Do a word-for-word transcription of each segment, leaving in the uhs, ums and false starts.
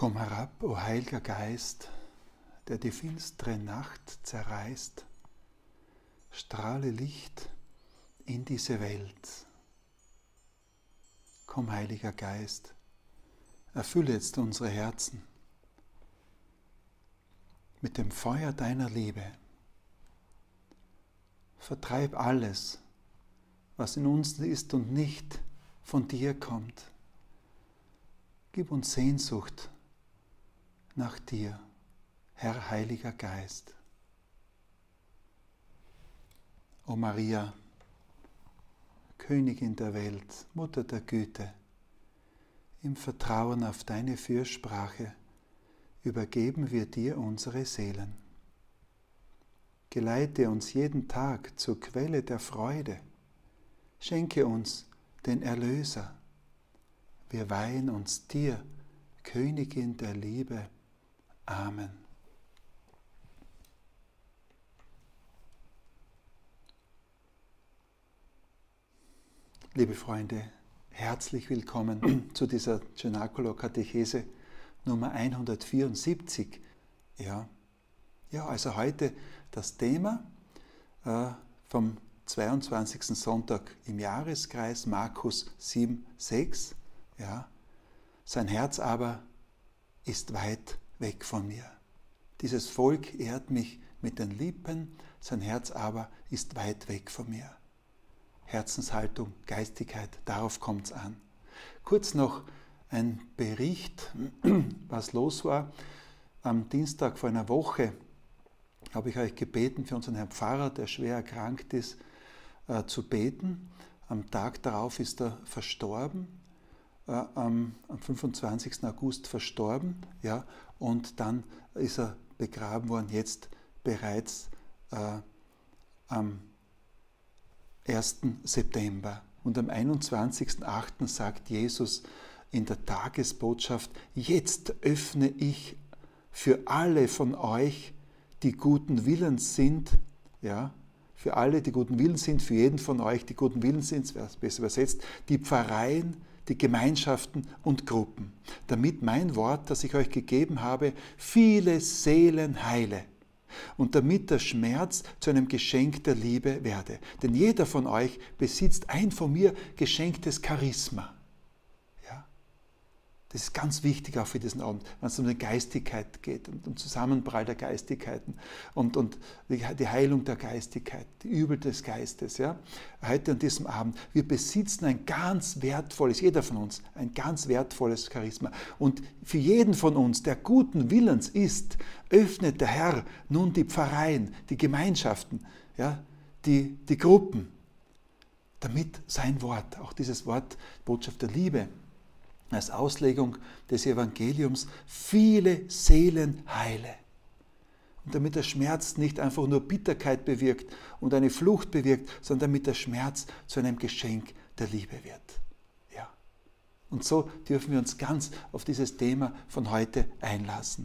Komm herab, o Heiliger Geist, der die finstere Nacht zerreißt, strahle Licht in diese Welt. Komm, Heiliger Geist, erfülle jetzt unsere Herzen mit dem Feuer deiner Liebe. Vertreib alles, was in uns ist und nicht von dir kommt. Gib uns Sehnsucht nach dir, Herr Heiliger Geist. O Maria, Königin der Welt, Mutter der Güte, im Vertrauen auf deine Fürsprache übergeben wir dir unsere Seelen. Geleite uns jeden Tag zur Quelle der Freude. Schenke uns den Erlöser. Wir weihen uns dir, Königin der Liebe. Amen. Liebe Freunde, herzlich willkommen zu dieser Cenaculo-Katechese Nummer hundertvierundsiebzig. Ja, ja, also heute das Thema äh, vom zweiundzwanzigsten Sonntag im Jahreskreis, Markus sieben, sechs. Ja, sein Herz aber ist weit weg von mir. Dieses Volk ehrt mich mit den Lippen, sein Herz aber ist weit weg von mir. Herzenshaltung, Geistigkeit, darauf kommt es an. Kurz noch ein Bericht, was los war. Am Dienstag vor einer Woche habe ich euch gebeten, für unseren Herrn Pfarrer, der schwer erkrankt ist, äh, zu beten. Am Tag darauf ist er verstorben, äh, am, am fünfundzwanzigsten August verstorben, ja, und dann ist er begraben worden, jetzt bereits äh, am ersten September. Und am einundzwanzigsten achten sagt Jesus in der Tagesbotschaft: Jetzt öffne ich für alle von euch, die guten Willens sind, ja, für alle, die guten Willens sind, für jeden von euch, die guten Willens sind, besser übersetzt, die Pfarreien, die Gemeinschaften und Gruppen, damit mein Wort, das ich euch gegeben habe, viele Seelen heile und damit der Schmerz zu einem Geschenk der Liebe werde. Denn jeder von euch besitzt ein von mir geschenktes Charisma. Das ist ganz wichtig auch für diesen Abend, wenn es um die Geistigkeit geht und um Zusammenprall der Geistigkeiten und, und die Heilung der Geistigkeit, die Übel des Geistes. Ja? Heute an diesem Abend, wir besitzen ein ganz wertvolles, jeder von uns, ein ganz wertvolles Charisma. Und für jeden von uns, der guten Willens ist, öffnet der Herr nun die Pfarreien, die Gemeinschaften, ja? die, die Gruppen, damit sein Wort, auch dieses Wort, Botschaft der Liebe, als Auslegung des Evangeliums viele Seelen heile. Und damit der Schmerz nicht einfach nur Bitterkeit bewirkt und eine Flucht bewirkt, sondern damit der Schmerz zu einem Geschenk der Liebe wird. Ja. Und so dürfen wir uns ganz auf dieses Thema von heute einlassen.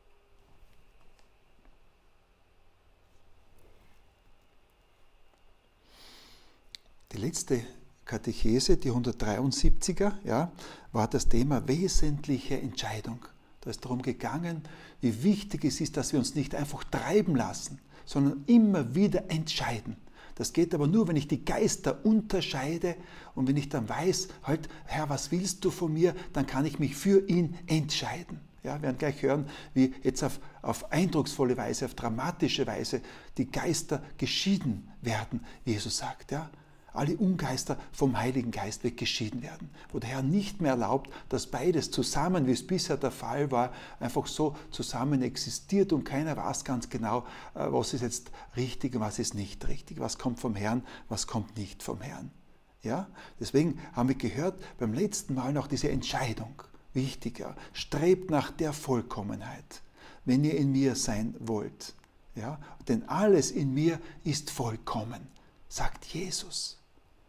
Die letzte Katechese, die hundertdreiundsiebziger, ja, war das Thema wesentliche Entscheidung. Da ist darum gegangen, wie wichtig es ist, dass wir uns nicht einfach treiben lassen, sondern immer wieder entscheiden. Das geht aber nur, wenn ich die Geister unterscheide und wenn ich dann weiß, halt, Herr, was willst du von mir, dann kann ich mich für ihn entscheiden. Ja, wir werden gleich hören, wie jetzt auf, auf eindrucksvolle Weise, auf dramatische Weise die Geister geschieden werden, wie Jesus sagt, ja. Alle Ungeister vom Heiligen Geist weggeschieden werden, wo der Herr nicht mehr erlaubt, dass beides zusammen, wie es bisher der Fall war, einfach so zusammen existiert und keiner weiß ganz genau, was ist jetzt richtig und was ist nicht richtig, was kommt vom Herrn, was kommt nicht vom Herrn. Ja? Deswegen haben wir gehört beim letzten Mal noch diese Entscheidung, wichtiger, strebt nach der Vollkommenheit, wenn ihr in mir sein wollt. Ja? Denn alles in mir ist vollkommen, sagt Jesus.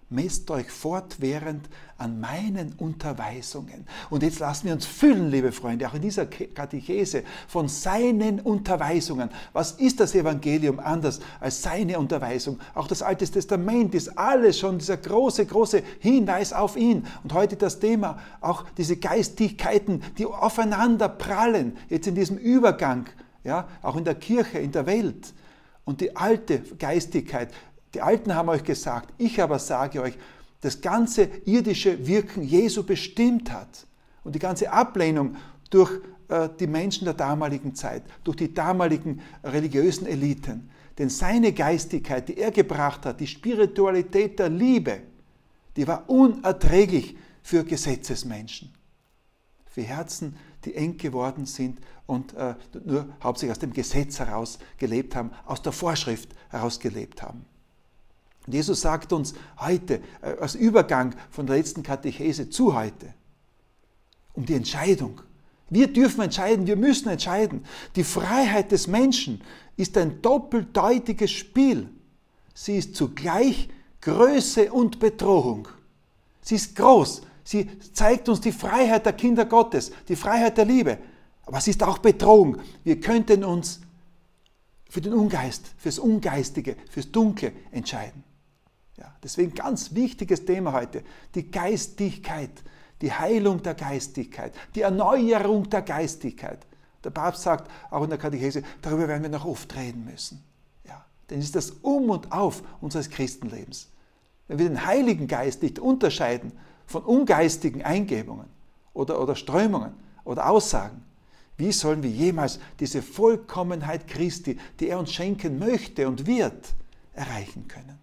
messt euch fortwährend an meinen Unterweisungen. Und jetzt lassen wir uns füllen, liebe Freunde, auch in dieser Katechese von seinen Unterweisungen. Was ist das Evangelium anders als seine Unterweisung? Auch das Alte Testament ist alles schon dieser große, große Hinweis auf ihn. Und heute das Thema, auch diese Geistigkeiten, die aufeinander prallen, jetzt in diesem Übergang, ja, auch in der Kirche, in der Welt. Und die alte Geistigkeit, die Alten haben euch gesagt, ich aber sage euch, das ganze irdische Wirken Jesu bestimmt hat und die ganze Ablehnung durch äh, die Menschen der damaligen Zeit, durch die damaligen religiösen Eliten. Denn seine Geistigkeit, die er gebracht hat, die Spiritualität der Liebe, die war unerträglich für Gesetzesmenschen, für Herzen, die eng geworden sind und äh, nur hauptsächlich aus dem Gesetz heraus gelebt haben, aus der Vorschrift heraus gelebt haben. Und Jesus sagt uns heute, äh, als Übergang von der letzten Katechese zu heute, um die Entscheidung. Wir dürfen entscheiden, wir müssen entscheiden. Die Freiheit des Menschen ist ein doppeldeutiges Spiel. Sie ist zugleich Größe und Bedrohung. Sie ist groß. Sie zeigt uns die Freiheit der Kinder Gottes, die Freiheit der Liebe. Aber sie ist auch Bedrohung. Wir könnten uns für den Ungeist, fürs Ungeistige, fürs Dunkle entscheiden. Ja, deswegen ganz wichtiges Thema heute, die Geistigkeit, die Heilung der Geistigkeit, die Erneuerung der Geistigkeit. Der Papst sagt auch in der Katechese, darüber werden wir noch oft reden müssen. Ja, denn es ist das Um und Auf unseres Christenlebens. Wenn wir den Heiligen Geist nicht unterscheiden von ungeistigen Eingebungen oder, oder Strömungen oder Aussagen, wie sollen wir jemals diese Vollkommenheit Christi, die er uns schenken möchte und wird, erreichen können?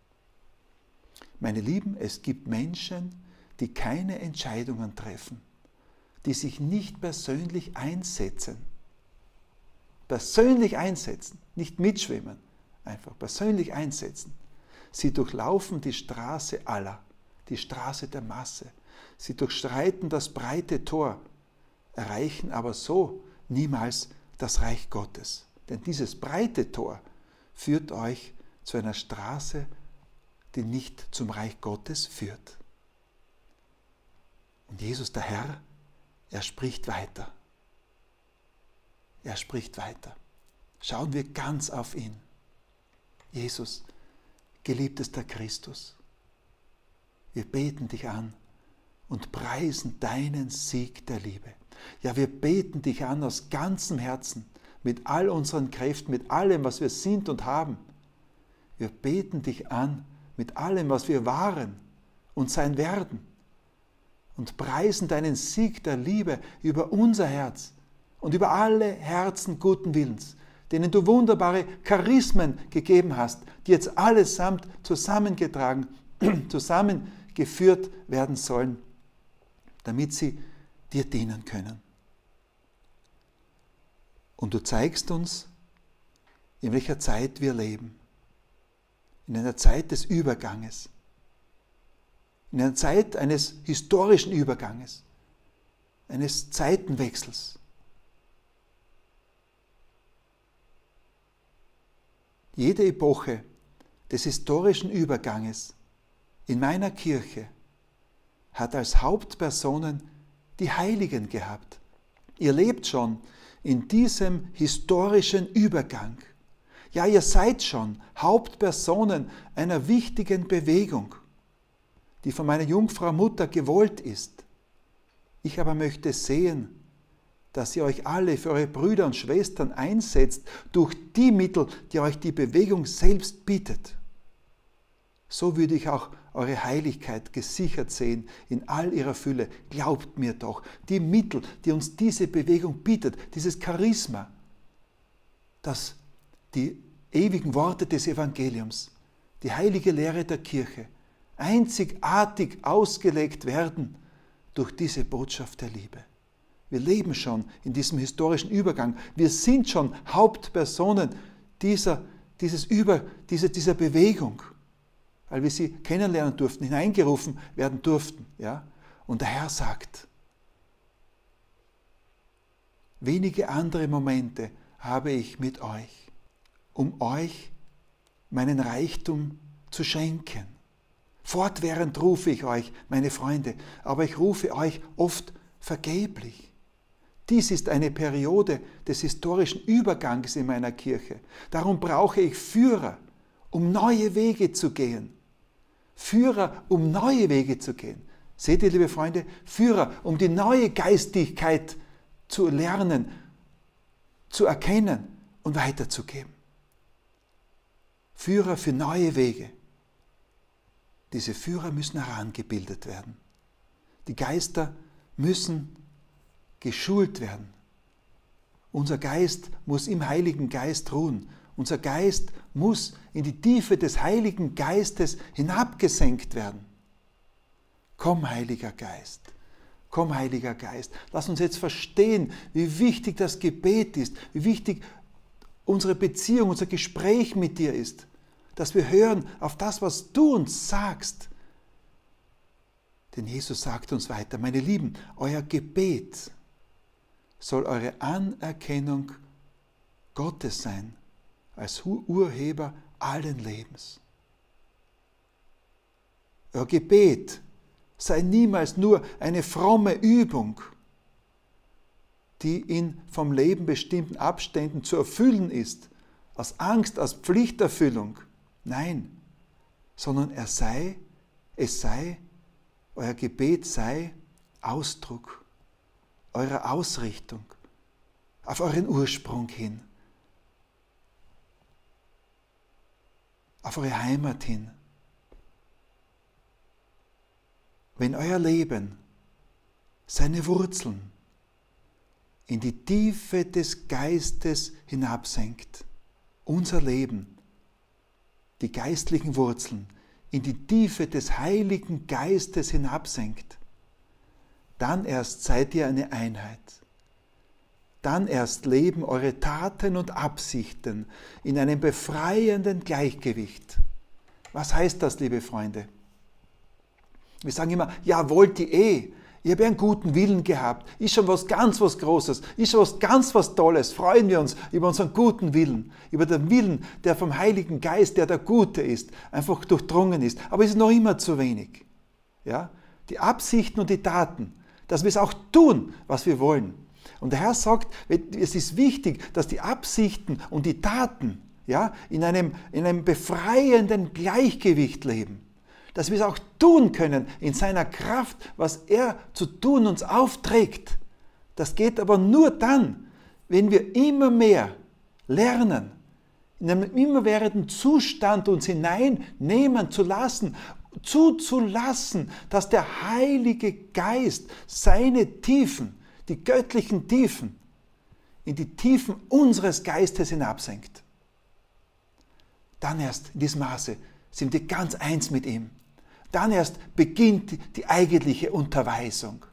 Meine Lieben, es gibt Menschen, die keine Entscheidungen treffen, die sich nicht persönlich einsetzen. Persönlich einsetzen, nicht mitschwimmen, einfach persönlich einsetzen. Sie durchlaufen die Straße aller, die Straße der Masse. Sie durchschreiten das breite Tor, erreichen aber so niemals das Reich Gottes. Denn dieses breite Tor führt euch zu einer Straße, die nicht zum Reich Gottes führt. Und Jesus, der Herr, er spricht weiter. Er spricht weiter. Schauen wir ganz auf ihn. Jesus, geliebtester Christus, wir beten dich an und preisen deinen Sieg der Liebe. Ja, wir beten dich an aus ganzem Herzen, mit all unseren Kräften, mit allem, was wir sind und haben. Wir beten dich an, mit allem, was wir waren und sein werden, und preisen deinen Sieg der Liebe über unser Herz und über alle Herzen guten Willens, denen du wunderbare Charismen gegeben hast, die jetzt allesamt zusammengetragen, zusammengeführt werden sollen, damit sie dir dienen können. Und du zeigst uns, in welcher Zeit wir leben. In einer Zeit des Überganges. In einer Zeit eines historischen Überganges. Eines Zeitenwechsels. Jede Epoche des historischen Überganges in meiner Kirche hat als Hauptpersonen die Heiligen gehabt. Ihr lebt schon in diesem historischen Übergang. Ja, ihr seid schon Hauptpersonen einer wichtigen Bewegung, die von meiner Jungfrau Mutter gewollt ist. Ich aber möchte sehen, dass ihr euch alle für eure Brüder und Schwestern einsetzt, durch die Mittel, die euch die Bewegung selbst bietet. So würde ich auch eure Heiligkeit gesichert sehen in all ihrer Fülle. Glaubt mir doch, die Mittel, die uns diese Bewegung bietet, dieses Charisma, das die ewigen Worte des Evangeliums, die heilige Lehre der Kirche, einzigartig ausgelegt werden durch diese Botschaft der Liebe. Wir leben schon in diesem historischen Übergang. Wir sind schon Hauptpersonen dieser, dieses Über, dieser, dieser Bewegung, weil wir sie kennenlernen durften, hineingerufen werden durften. Ja? Und der Herr sagt, wenige andere Momente habe ich mit euch, um euch meinen Reichtum zu schenken. Fortwährend rufe ich euch, meine Freunde, aber ich rufe euch oft vergeblich. Dies ist eine Periode des historischen Übergangs in meiner Kirche. Darum brauche ich Führer, um neue Wege zu gehen. Führer, um neue Wege zu gehen. Seht ihr, liebe Freunde, Führer, um die neue Geistigkeit zu lernen, zu erkennen und weiterzugeben. Führer für neue Wege. Diese Führer müssen herangebildet werden. Die Geister müssen geschult werden. Unser Geist muss im Heiligen Geist ruhen. Unser Geist muss in die Tiefe des Heiligen Geistes hinabgesenkt werden. Komm, Heiliger Geist. Komm, Heiliger Geist. Lass uns jetzt verstehen, wie wichtig das Gebet ist, wie wichtig unsere Beziehung, unser Gespräch mit dir ist. Dass wir hören auf das, was du uns sagst. Denn Jesus sagt uns weiter, meine Lieben, euer Gebet soll eure Anerkennung Gottes sein, als Urheber allen Lebens. Euer Gebet sei niemals nur eine fromme Übung, die in vom Leben bestimmten Abständen zu erfüllen ist, aus Angst, aus Pflichterfüllung. Nein, sondern er sei, es sei, euer Gebet sei Ausdruck eurer Ausrichtung auf euren Ursprung hin, auf eure Heimat hin. Wenn euer Leben seine Wurzeln in die Tiefe des Geistes hinabsenkt, unser Leben, die geistlichen Wurzeln in die Tiefe des Heiligen Geistes hinabsenkt, dann erst seid ihr eine Einheit. Dann erst leben eure Taten und Absichten in einem befreienden Gleichgewicht. Was heißt das, liebe Freunde? Wir sagen immer, ja, wollt ihr eh. Ich habe einen guten Willen gehabt. Ist schon was ganz was Großes. Ist schon was ganz was Tolles. Freuen wir uns über unseren guten Willen. Über den Willen, der vom Heiligen Geist, der der Gute ist, einfach durchdrungen ist. Aber es ist noch immer zu wenig. Ja? Die Absichten und die Taten, dass wir es auch tun, was wir wollen. Und der Herr sagt, es ist wichtig, dass die Absichten und die Taten ja, in einem, in einem befreienden Gleichgewicht leben. Dass wir es auch tun können in seiner Kraft, was er zu tun uns aufträgt. Das geht aber nur dann, wenn wir immer mehr lernen, in einem immerwährenden Zustand uns hineinnehmen zu lassen, zuzulassen, dass der Heilige Geist seine Tiefen, die göttlichen Tiefen, in die Tiefen unseres Geistes hinabsenkt. Dann erst in diesem Maße sind wir ganz eins mit ihm. Dann erst beginnt die eigentliche Unterweisung.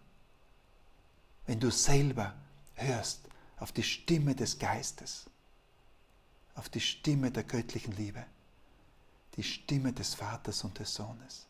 Wenn du selber hörst auf die Stimme des Geistes, auf die Stimme der göttlichen Liebe, die Stimme des Vaters und des Sohnes.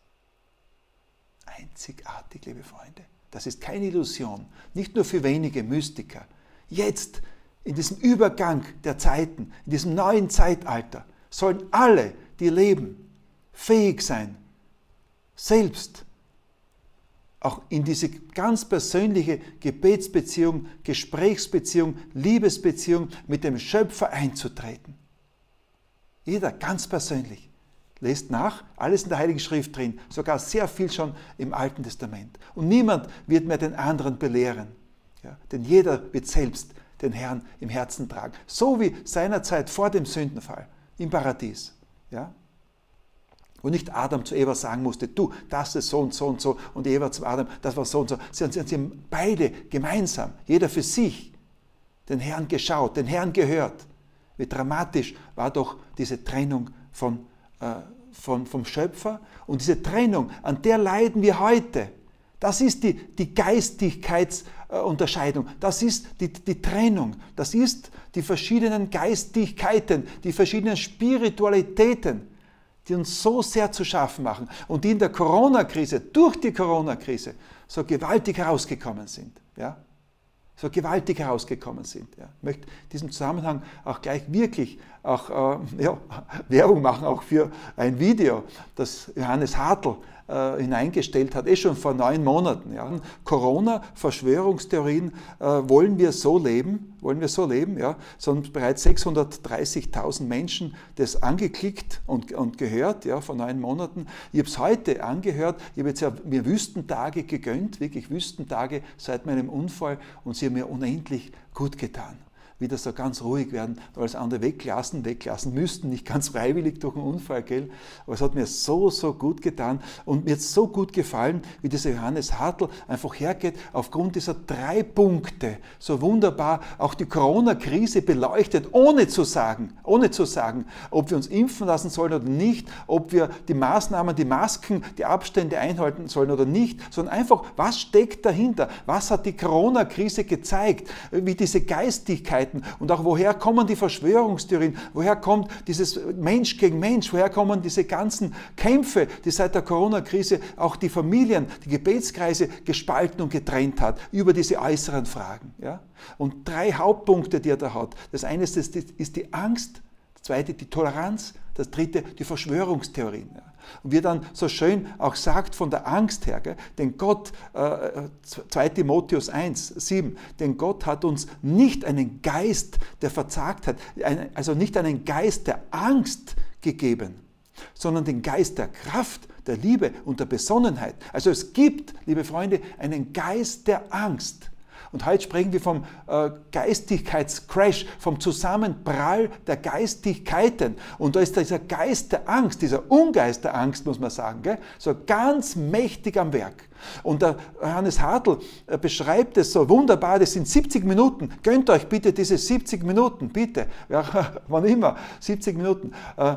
Einzigartig, liebe Freunde. Das ist keine Illusion, nicht nur für wenige Mystiker. Jetzt, in diesem Übergang der Zeiten, in diesem neuen Zeitalter, sollen alle, die leben, fähig sein, selbst auch in diese ganz persönliche Gebetsbeziehung, Gesprächsbeziehung, Liebesbeziehung mit dem Schöpfer einzutreten. Jeder ganz persönlich. Lest nach, alles in der Heiligen Schrift drin, sogar sehr viel schon im Alten Testament. Und niemand wird mehr den anderen belehren. Ja, denn jeder wird selbst den Herrn im Herzen tragen. So wie seinerzeit vor dem Sündenfall im Paradies. Ja? Wo nicht Adam zu Eva sagen musste, du, das ist so und so und so, und Eva zum Adam, das war so und so. Sie, sie, sie haben beide gemeinsam, jeder für sich, den Herrn geschaut, den Herrn gehört. Wie dramatisch war doch diese Trennung von, äh, von, vom Schöpfer. Und diese Trennung, an der leiden wir heute. Das ist die, die Geistigkeitsunterscheidung, das ist die, die Trennung, das ist die verschiedenen Geistigkeiten, die verschiedenen Spiritualitäten, die uns so sehr zu schaffen machen und die in der Corona-Krise, durch die Corona-Krise, so gewaltig herausgekommen sind. Ja? So gewaltig herausgekommen sind. Ja? Ich möchte in diesem Zusammenhang auch gleich wirklich auch, äh, ja, Werbung machen, auch für ein Video, das Johannes Hartl äh, hineingestellt hat, eh schon vor neun Monaten. Ja. Corona, Verschwörungstheorien, äh, wollen wir so leben? Wollen wir so leben? Ja. Es haben bereits sechshundertdreißigtausend Menschen das angeklickt und, und gehört, ja, vor neun Monaten. Ich habe es heute angehört, ich habe jetzt ja mir Wüstentage gegönnt, wirklich Wüstentage seit meinem Unfall, und sie haben mir unendlich gut getan. Wieder so ganz ruhig werden, weil es andere weglassen, weglassen müssten, nicht ganz freiwillig durch einen Unfall, gell? Aber es hat mir so, so gut getan und mir hat so gut gefallen, wie dieser Johannes Hartl einfach hergeht, aufgrund dieser drei Punkte, so wunderbar auch die Corona-Krise beleuchtet, ohne zu sagen, ohne zu sagen, ob wir uns impfen lassen sollen oder nicht, ob wir die Maßnahmen, die Masken, die Abstände einhalten sollen oder nicht, sondern einfach, was steckt dahinter? Was hat die Corona-Krise gezeigt? Wie diese Geistigkeit und auch woher kommen die Verschwörungstheorien, woher kommt dieses Mensch gegen Mensch, woher kommen diese ganzen Kämpfe, die seit der Corona-Krise auch die Familien, die Gebetskreise gespalten und getrennt hat, über diese äußeren Fragen. Ja? Und drei Hauptpunkte, die er da hat. Das eine ist, ist die Angst, das zweite die Toleranz, das dritte die Verschwörungstheorien. Ja? Und wie er dann so schön auch sagt von der Angst her, gell? Denn Gott, äh, zweiter Timotheus eins, sieben, denn Gott hat uns nicht einen Geist der Verzagtheit, also nicht einen Geist der Angst gegeben, sondern den Geist der Kraft, der Liebe und der Besonnenheit. Also es gibt, liebe Freunde, einen Geist der Angst. Und heute sprechen wir vom äh, Geistigkeitscrash, vom Zusammenprall der Geistigkeiten. Und da ist dieser Geist der Angst, dieser Ungeist der Angst, muss man sagen, gell? So ganz mächtig am Werk. Und der Johannes Hartl äh, beschreibt es so wunderbar, das sind siebzig Minuten. Gönnt euch bitte diese siebzig Minuten, bitte. Ja, wann immer, siebzig Minuten. Äh,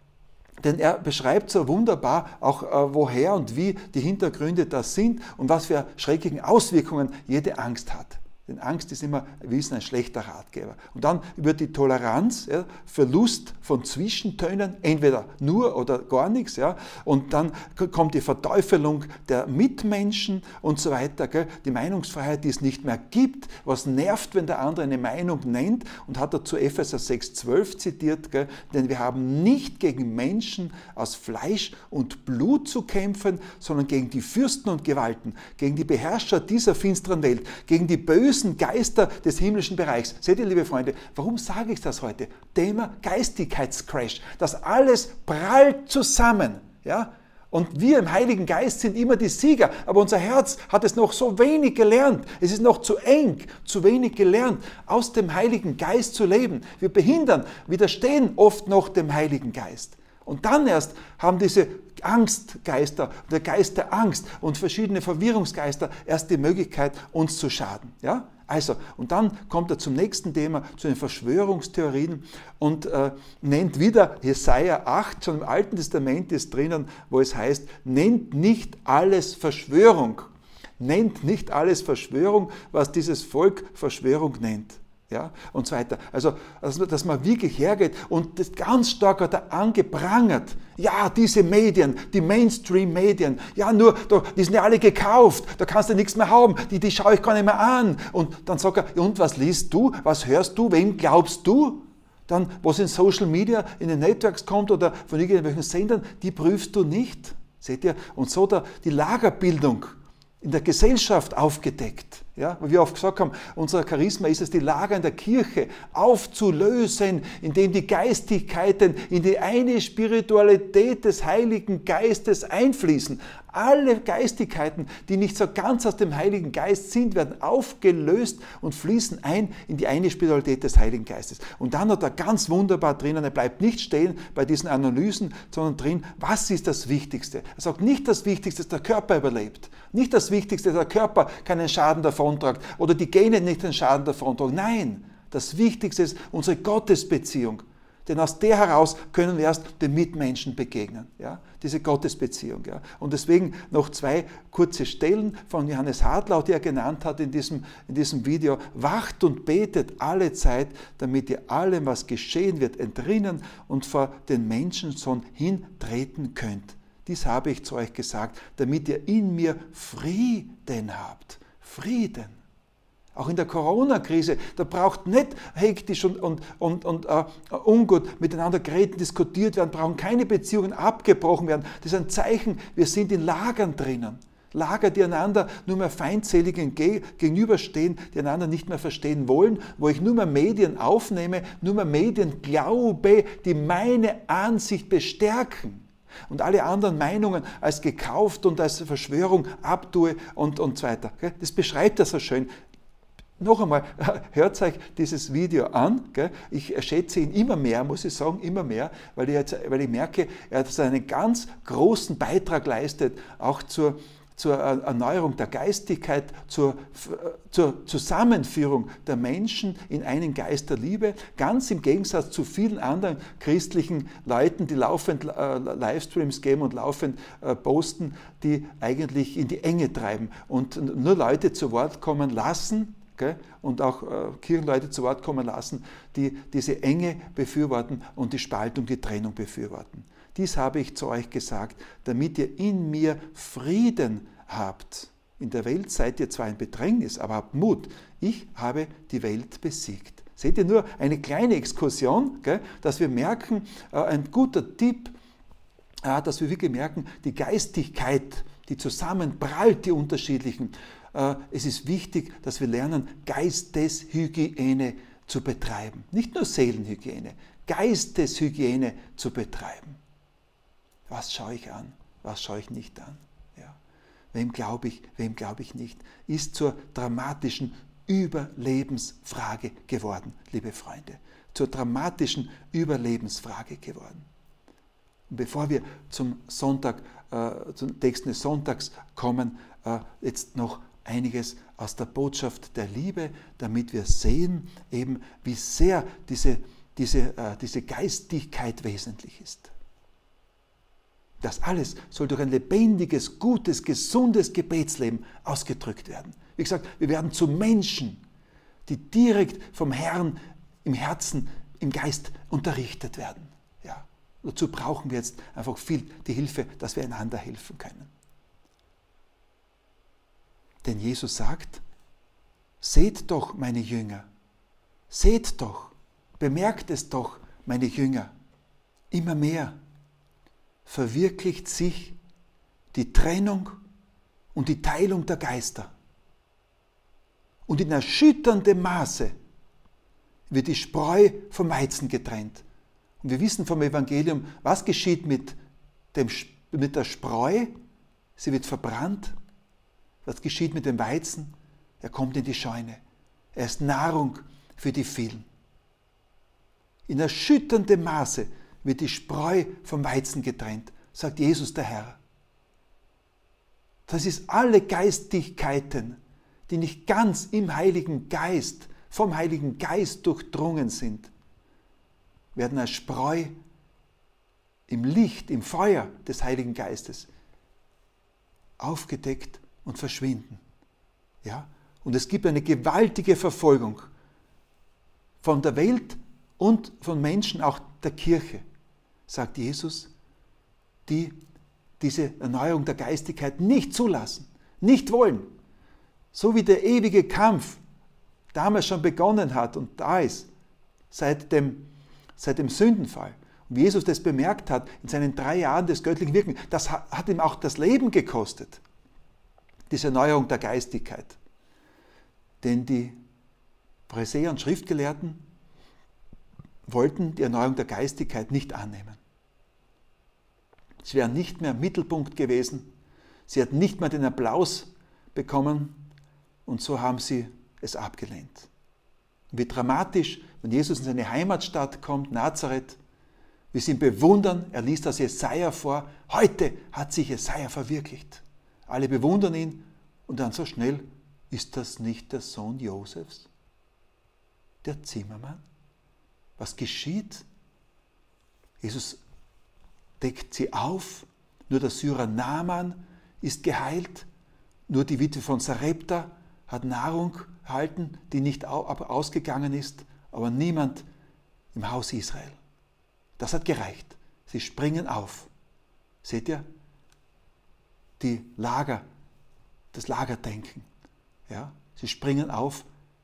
Denn er beschreibt so wunderbar auch, äh, woher und wie die Hintergründe das sind und was für schrecklichen Auswirkungen jede Angst hat. Denn Angst ist immer, wie wissen, ein schlechter Ratgeber. Und dann über die Toleranz, ja, Verlust von Zwischentönen, entweder nur oder gar nichts. Ja, und dann kommt die Verteufelung der Mitmenschen und so weiter. Gell, die Meinungsfreiheit, die es nicht mehr gibt. Was nervt, wenn der andere eine Meinung nennt. Und hat dazu Epheser sechs zwölf zitiert. Gell, denn wir haben nicht gegen Menschen aus Fleisch und Blut zu kämpfen, sondern gegen die Fürsten und Gewalten, gegen die Beherrscher dieser finsteren Welt, gegen die bösen Geister des himmlischen Bereichs. Seht ihr, liebe Freunde, warum sage ich das heute? Thema Geistigkeitscrash. Das alles prallt zusammen. Ja? Und wir im Heiligen Geist sind immer die Sieger, aber unser Herz hat es noch so wenig gelernt. Es ist noch zu eng, zu wenig gelernt, aus dem Heiligen Geist zu leben. Wir behindern, widerstehen oft noch dem Heiligen Geist. Und dann erst haben diese Angstgeister, der Geist der Angst und verschiedene Verwirrungsgeister erst die Möglichkeit, uns zu schaden. Ja? Also, und dann kommt er zum nächsten Thema, zu den Verschwörungstheorien und äh, nennt wieder Jesaja acht, schon im Alten Testament ist drinnen, wo es heißt, nennt nicht alles Verschwörung. Nennt nicht alles Verschwörung, was dieses Volk Verschwörung nennt. Ja, und so weiter. Also, dass man wirklich hergeht und das ganz stark hat er angeprangert. Ja, diese Medien, die Mainstream-Medien, ja, nur, die sind ja alle gekauft, da kannst du nichts mehr haben, die, die schaue ich gar nicht mehr an. Und dann sagt er, und was liest du, was hörst du, wem glaubst du? Dann, was in Social Media, in den Networks kommt oder von irgendwelchen Sendern, die prüfst du nicht. Seht ihr? Und so da die Lagerbildung in der Gesellschaft aufgedeckt. Ja, weil wir oft gesagt haben, unser Charisma ist es, die Lager in der Kirche aufzulösen, indem die Geistigkeiten in die eine Spiritualität des Heiligen Geistes einfließen. Alle Geistigkeiten, die nicht so ganz aus dem Heiligen Geist sind, werden aufgelöst und fließen ein in die eine Spiritualität des Heiligen Geistes. Und dann hat er ganz wunderbar drinnen, er bleibt nicht stehen bei diesen Analysen, sondern drin, was ist das Wichtigste? Er sagt nicht das Wichtigste, dass der Körper überlebt. Nicht das Wichtigste, dass der Körper keinen Schaden davontragt oder die Gene nicht den Schaden davontragen. Nein, das Wichtigste ist unsere Gottesbeziehung. Denn aus der heraus können wir erst den Mitmenschen begegnen. Ja? Diese Gottesbeziehung. Ja? Und deswegen noch zwei kurze Stellen von Johannes Hartl, die er genannt hat in diesem, in diesem Video. Wacht und betet alle Zeit, damit ihr allem, was geschehen wird, entrinnen und vor den Menschensohn hintreten könnt. Dies habe ich zu euch gesagt, damit ihr in mir Frieden habt. Frieden. Auch in der Corona-Krise, da braucht nicht hektisch und, und, und, und uh, ungut miteinander geredet, diskutiert werden, brauchen keine Beziehungen abgebrochen werden. Das ist ein Zeichen, wir sind in Lagern drinnen. Lager, die einander nur mehr feindselig gegenüberstehen, die einander nicht mehr verstehen wollen, wo ich nur mehr Medien aufnehme, nur mehr Medien glaube, die meine Ansicht bestärken und alle anderen Meinungen als gekauft und als Verschwörung abtue und, und so weiter. Das beschreibt das so schön. Noch einmal, hört euch dieses Video an. Ich schätze ihn immer mehr, muss ich sagen, immer mehr, weil ich, jetzt, weil ich merke, er hat einen ganz großen Beitrag leistet, auch zur zur Erneuerung der Geistigkeit, zur, zur Zusammenführung der Menschen in einen Geist der Liebe, ganz im Gegensatz zu vielen anderen christlichen Leuten, die laufend äh, Livestreams geben und laufend äh, posten, die eigentlich in die Enge treiben und nur Leute zu Wort kommen lassen, gell, und auch äh, Kirchenleute zu Wort kommen lassen, die diese Enge befürworten und die Spaltung, die Trennung befürworten. Dies habe ich zu euch gesagt, damit ihr in mir Frieden habt. In der Welt seid ihr zwar in Bedrängnis, aber habt Mut. Ich habe die Welt besiegt. Seht ihr, nur eine kleine Exkursion, gell, dass wir merken, äh, ein guter Tipp, äh, dass wir wirklich merken, die Geistigkeit, die zusammenprallt, die unterschiedlichen. Äh, es ist wichtig, dass wir lernen, Geisteshygiene zu betreiben. Nicht nur Seelenhygiene, Geisteshygiene zu betreiben. Was schaue ich an? Was schaue ich nicht an? Ja. Wem glaube ich, wem glaube ich nicht? Ist zur dramatischen Überlebensfrage geworden, liebe Freunde. Zur dramatischen Überlebensfrage geworden. Und bevor wir zum Sonntag, äh, zum Text des Sonntags kommen, äh, jetzt noch einiges aus der Botschaft der Liebe, damit wir sehen, eben, wie sehr diese, diese, äh, diese Geistigkeit wesentlich ist. Das alles soll durch ein lebendiges, gutes, gesundes Gebetsleben ausgedrückt werden. Wie gesagt, wir werden zu Menschen, die direkt vom Herrn im Herzen, im Geist unterrichtet werden. Ja, dazu brauchen wir jetzt einfach viel die Hilfe, dass wir einander helfen können. Denn Jesus sagt, seht doch, meine Jünger, seht doch, bemerkt es doch, meine Jünger, immer mehr verwirklicht sich die Trennung und die Teilung der Geister. Und in erschütterndem Maße wird die Spreu vom Weizen getrennt. Und wir wissen vom Evangelium, was geschieht mit, dem, mit der Spreu? Sie wird verbrannt. Was geschieht mit dem Weizen? Er kommt in die Scheune. Er ist Nahrung für die vielen. In erschütterndem Maße wird die Spreu vom Weizen getrennt, sagt Jesus der Herr. Das ist alle Geistigkeiten, die nicht ganz im Heiligen Geist, vom Heiligen Geist durchdrungen sind, werden als Spreu im Licht, im Feuer des Heiligen Geistes aufgedeckt und verschwinden. Ja? Und es gibt eine gewaltige Verfolgung von der Welt und von Menschen, auch der Kirche, sagt Jesus, die diese Erneuerung der Geistigkeit nicht zulassen, nicht wollen. So wie der ewige Kampf damals schon begonnen hat und da ist, seit dem, seit dem Sündenfall. Und wie Jesus das bemerkt hat in seinen drei Jahren des göttlichen Wirkens, das hat ihm auch das Leben gekostet, diese Erneuerung der Geistigkeit. Denn die Pharisäer und Schriftgelehrten wollten die Erneuerung der Geistigkeit nicht annehmen. Sie wären nicht mehr im Mittelpunkt gewesen, sie hatten nicht mehr den Applaus bekommen und so haben sie es abgelehnt. Und wie dramatisch, wenn Jesus in seine Heimatstadt kommt, Nazareth, wir sie ihn bewundern, er liest aus Jesaja vor, heute hat sich Jesaja verwirklicht. Alle bewundern ihn und dann so schnell, ist das nicht der Sohn Josefs, der Zimmermann? Was geschieht? Jesus deckt sie auf, nur der Syrer Naaman ist geheilt, nur die Witwe von Sarepta hat Nahrung erhalten, die nicht ausgegangen ist, aber niemand im Haus Israel. Das hat gereicht. Sie springen auf. Seht ihr? Die Lager, das Lagerdenken. Ja? Sie springen auf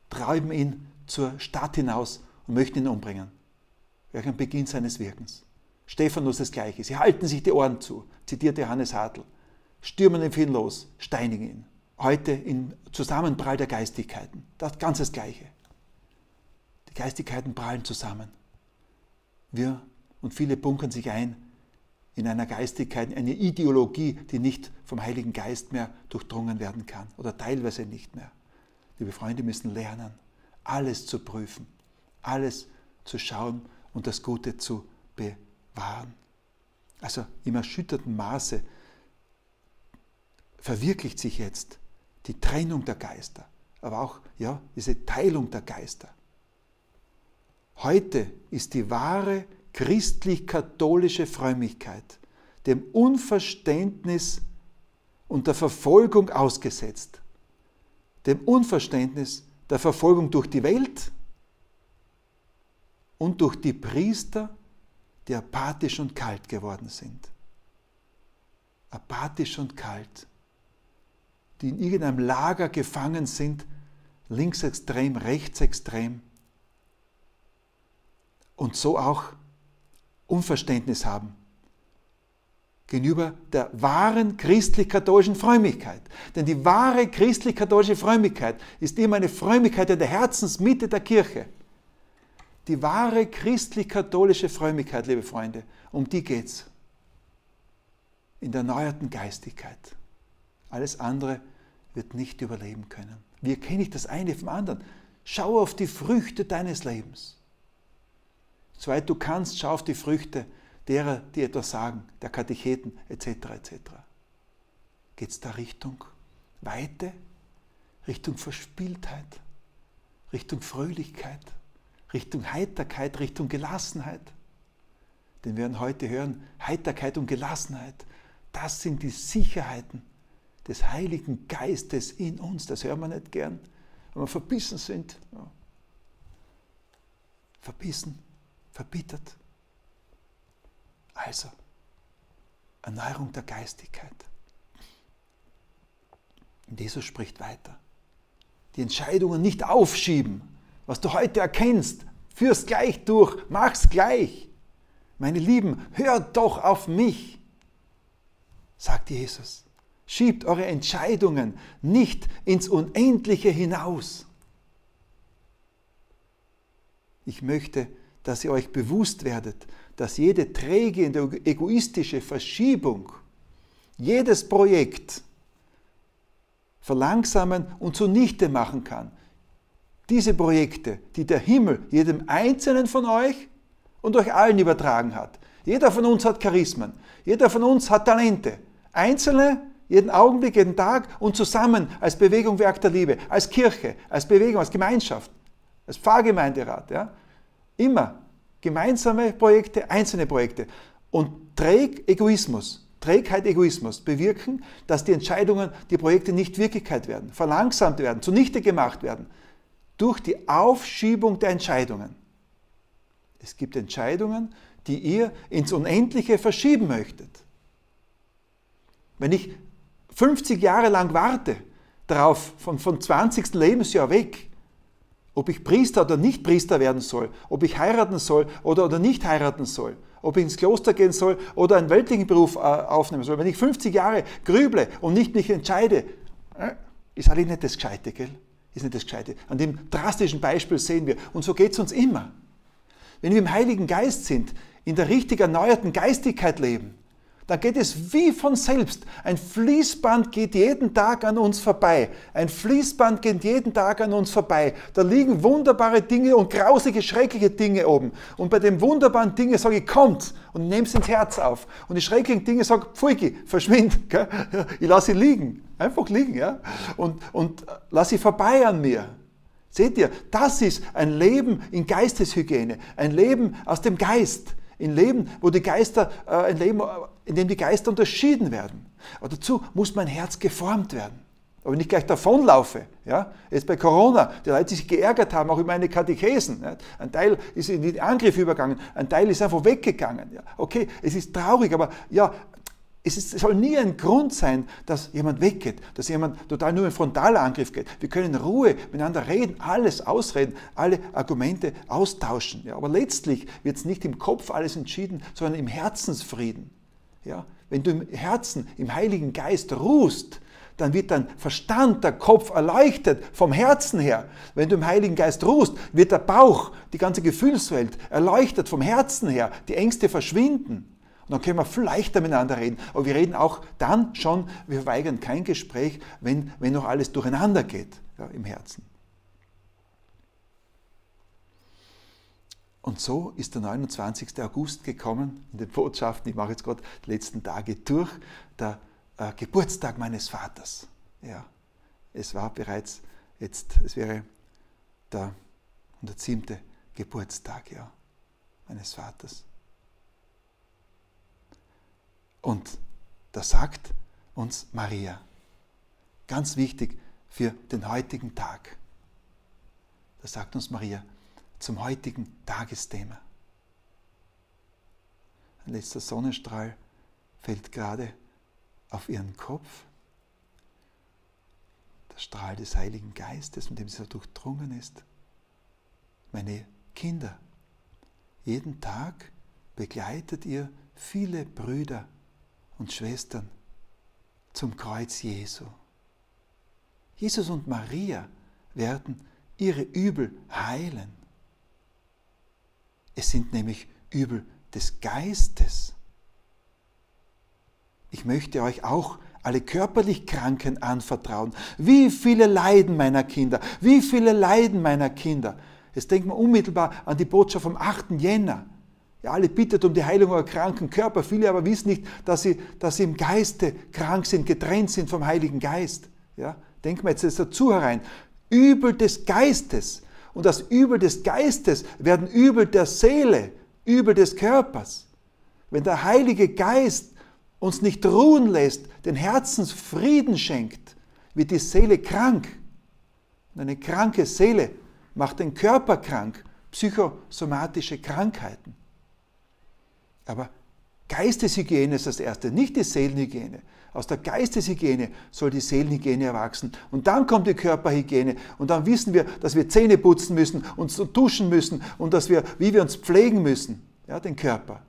treiben ihn zur Stadt hinaus und möchten ihn umbringen. Gleich am Beginn seines Wirkens. Stephanus das Gleiche. Sie halten sich die Ohren zu, zitiert Johannes Hartl, stürmen den Finn los, steinigen ihn. Heute im Zusammenprall der Geistigkeiten. Das ganz das Gleiche. Die Geistigkeiten prallen zusammen. Wir und viele bunkern sich ein in einer Geistigkeit, eine Ideologie, die nicht vom Heiligen Geist mehr durchdrungen werden kann oder teilweise nicht mehr. Liebe Freunde, müssen lernen, alles zu prüfen, alles zu schauen und das Gute zu bewahren. Also im erschütterten Maße verwirklicht sich jetzt die Trennung der Geister, aber auch ja, diese Teilung der Geister. Heute ist die wahre christlich-katholische Frömmigkeit dem Unverständnis und der Verfolgung ausgesetzt. Dem Unverständnis der Verfolgung durch die Welt und durch die Priester, die apathisch und kalt geworden sind. Apathisch und kalt, die in irgendeinem Lager gefangen sind, linksextrem, rechtsextrem, und so auch Unverständnis haben gegenüber der wahren christlich-katholischen Frömmigkeit. Denn die wahre christlich-katholische Frömmigkeit ist immer eine Frömmigkeit in der Herzensmitte der Kirche. Die wahre christlich-katholische Frömmigkeit, liebe Freunde, um die geht es. In der erneuerten Geistigkeit. Alles andere wird nicht überleben können. Wir kennen nicht das eine vom anderen. Schau auf die Früchte deines Lebens. Soweit du kannst, schau auf die Früchte derer, die etwas sagen, der Katecheten et cetera et cetera. Geht es da Richtung Weite, Richtung Verspieltheit, Richtung Fröhlichkeit, Richtung Heiterkeit, Richtung Gelassenheit? Denn wir werden heute hören, Heiterkeit und Gelassenheit, das sind die Sicherheiten des Heiligen Geistes in uns. Das hören wir nicht gern, wenn wir verbissen sind. Ja. Verbissen, verbittert. Also, Erneuerung der Geistigkeit. Und Jesus spricht weiter. Die Entscheidungen nicht aufschieben. Was du heute erkennst, führ's gleich durch, mach's gleich. Meine Lieben, hört doch auf mich, sagt Jesus. Schiebt eure Entscheidungen nicht ins Unendliche hinaus. Ich möchte, dass ihr euch bewusst werdet, dass jede träge und egoistische Verschiebung, jedes Projekt verlangsamen und zunichte machen kann. Diese Projekte, die der Himmel jedem Einzelnen von euch und euch allen übertragen hat. Jeder von uns hat Charismen, jeder von uns hat Talente. Einzelne, jeden Augenblick, jeden Tag und zusammen als Bewegung, Werk der Liebe, als Kirche, als Bewegung, als Gemeinschaft, als Pfarrgemeinderat. Ja? Immer gemeinsame Projekte, einzelne Projekte. Und träg Egoismus, Trägheit, Egoismus bewirken, dass die Entscheidungen, die Projekte nicht Wirklichkeit werden, verlangsamt werden, zunichte gemacht werden, durch die Aufschiebung der Entscheidungen. Es gibt Entscheidungen, die ihr ins Unendliche verschieben möchtet. Wenn ich fünfzig Jahre lang warte, darauf von, von zwanzigsten Lebensjahr weg, ob ich Priester oder nicht Priester werden soll, ob ich heiraten soll oder, oder nicht heiraten soll, ob ich ins Kloster gehen soll oder einen weltlichen Beruf äh, aufnehmen soll. Wenn ich fünfzig Jahre grüble und nicht mich entscheide, äh, ist eigentlich nicht das Gescheite, gell? Ist nicht das Gescheite. An dem drastischen Beispiel sehen wir, und so geht es uns immer. Wenn wir im Heiligen Geist sind, in der richtig erneuerten Geistigkeit leben, dann geht es wie von selbst. Ein Fließband geht jeden Tag an uns vorbei. Ein Fließband geht jeden Tag an uns vorbei. Da liegen wunderbare Dinge und grausige, schreckliche Dinge oben. Und bei den wunderbaren Dingen sage ich, kommt und nehmt es ins Herz auf. Und die schrecklichen Dinge sage ich, pfui, verschwind. Gell? Ich lasse sie liegen. Einfach liegen. Ja? Und, und lasse sie vorbei an mir. Seht ihr, das ist ein Leben in Geisteshygiene. Ein Leben aus dem Geist. Ein Leben, wo die Geister, äh, ein Leben, in dem die Geister unterschieden werden. Aber dazu muss mein Herz geformt werden. Aber wenn ich gleich davonlaufe, ja, jetzt bei Corona, die Leute sich geärgert haben, auch über meine Katechesen. Ja, ein Teil ist in den Angriff übergegangen, ein Teil ist einfach weggegangen. Ja, okay, es ist traurig, aber ja, Es, ist, es soll nie ein Grund sein, dass jemand weggeht, dass jemand total nur in frontaler Angriff geht. Wir können in Ruhe miteinander reden, alles ausreden, alle Argumente austauschen. Ja, aber letztlich wird es nicht im Kopf alles entschieden, sondern im Herzensfrieden. Ja, wenn du im Herzen, im Heiligen Geist ruhst, dann wird dein Verstand, der Kopf erleuchtet vom Herzen her. Wenn du im Heiligen Geist ruhst, wird der Bauch, die ganze Gefühlswelt erleuchtet vom Herzen her. Die Ängste verschwinden. Und dann können wir viel leichter miteinander reden. Aber wir reden auch dann schon, wir verweigern kein Gespräch, wenn, wenn noch alles durcheinander geht, ja, im Herzen. Und so ist der neunundzwanzigste August gekommen, in den Botschaften, ich mache jetzt gerade die letzten Tage durch, der äh, Geburtstag meines Vaters. Ja, es war bereits jetzt, es wäre der hundertsiebte Geburtstag, ja, meines Vaters. Und da sagt uns Maria, ganz wichtig für den heutigen Tag, da sagt uns Maria zum heutigen Tagesthema. Ein letzter Sonnenstrahl fällt gerade auf ihren Kopf, der Strahl des Heiligen Geistes, mit dem sie so durchdrungen ist. Meine Kinder, jeden Tag begleitet ihr viele Brüder und Schwestern zum Kreuz Jesu. Jesus und Maria werden ihre Übel heilen. Es sind nämlich Übel des Geistes. Ich möchte euch auch alle körperlich Kranken anvertrauen. Wie viele Leiden meiner Kinder, wie viele Leiden meiner Kinder. Jetzt denkt man unmittelbar an die Botschaft vom achten Jänner. Ja, alle bittet um die Heilung eurer kranken Körper, viele aber wissen nicht, dass sie, dass sie im Geiste krank sind, getrennt sind vom Heiligen Geist. Ja, denken wir jetzt dazu herein. Übel des Geistes. Und das Übel des Geistes werden Übel der Seele, Übel des Körpers. Wenn der Heilige Geist uns nicht ruhen lässt, den Herzensfrieden schenkt, wird die Seele krank. Und eine kranke Seele macht den Körper krank, psychosomatische Krankheiten. Aber Geisteshygiene ist das Erste, nicht die Seelenhygiene. Aus der Geisteshygiene soll die Seelenhygiene erwachsen. Und dann kommt die Körperhygiene. Und dann wissen wir, dass wir Zähne putzen müssen, uns duschen müssen und dass wir, wie wir uns pflegen müssen, ja, den Körper.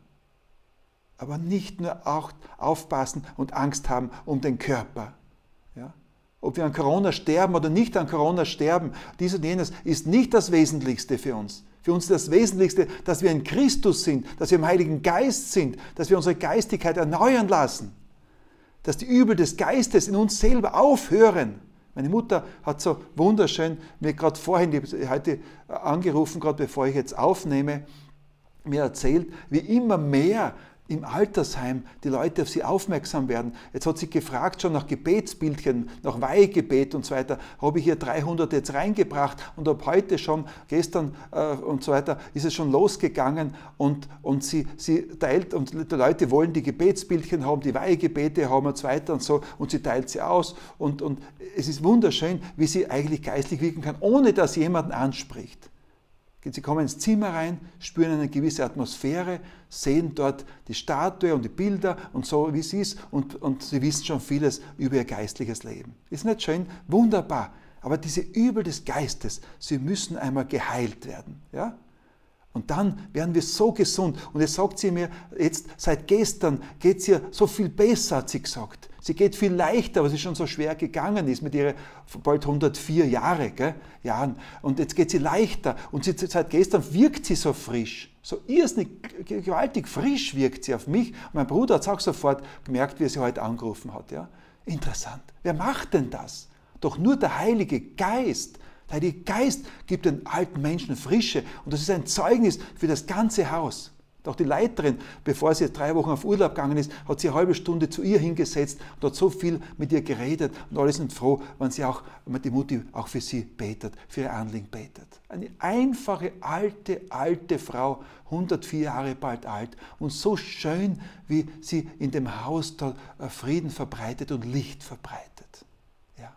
Aber nicht nur auch aufpassen und Angst haben um den Körper. Ja? Ob wir an Corona sterben oder nicht an Corona sterben, dies und jenes ist nicht das Wesentlichste für uns. Für uns ist das Wesentlichste, dass wir in Christus sind, dass wir im Heiligen Geist sind, dass wir unsere Geistigkeit erneuern lassen. Dass die Übel des Geistes in uns selber aufhören. Meine Mutter hat so wunderschön mir gerade vorhin, die habe heute angerufen, gerade bevor ich jetzt aufnehme, mir erzählt, wie immer mehr im Altersheim die Leute auf sie aufmerksam werden. Jetzt hat sie gefragt schon nach Gebetsbildchen, nach Weihegebet und so weiter. Habe ich ihr dreihundert jetzt reingebracht und ab heute schon, gestern äh, und so weiter, ist es schon losgegangen und, und sie, sie teilt und die Leute wollen die Gebetsbildchen haben, die Weihegebete haben und so weiter und so und sie teilt sie aus und, und es ist wunderschön, wie sie eigentlich geistlich wirken kann, ohne dass jemanden anspricht. Sie kommen ins Zimmer rein, spüren eine gewisse Atmosphäre, sehen dort die Statue und die Bilder und so, wie sie ist, und, und sie wissen schon vieles über ihr geistliches Leben. Ist nicht schön? Wunderbar. Aber diese Übel des Geistes, sie müssen einmal geheilt werden. Ja? Und dann werden wir so gesund. Und jetzt sagt sie mir, jetzt seit gestern geht es ihr so viel besser, hat sie gesagt. Sie geht viel leichter, weil sie schon so schwer gegangen ist mit ihren bald hundertvier Jahre, gell, Jahren. Und jetzt geht sie leichter. Und sie, seit gestern wirkt sie so frisch. So irrsinnig, gewaltig frisch wirkt sie auf mich. Und mein Bruder hat es auch sofort gemerkt, wie er sie heute angerufen hat. Ja? Interessant. Wer macht denn das? Doch nur der Heilige Geist. Der Heilige Geist gibt den alten Menschen Frische. Und das ist ein Zeugnis für das ganze Haus. Auch die Leiterin, bevor sie drei Wochen auf Urlaub gegangen ist, hat sie eine halbe Stunde zu ihr hingesetzt und hat so viel mit ihr geredet. Und alle sind froh, wenn sie auch, wenn die Mutti auch für sie betet, für ihr Anliegen betet. Eine einfache, alte, alte Frau, hundertvier Jahre bald alt. Und so schön, wie sie in dem Haus da Frieden verbreitet und Licht verbreitet. Ja.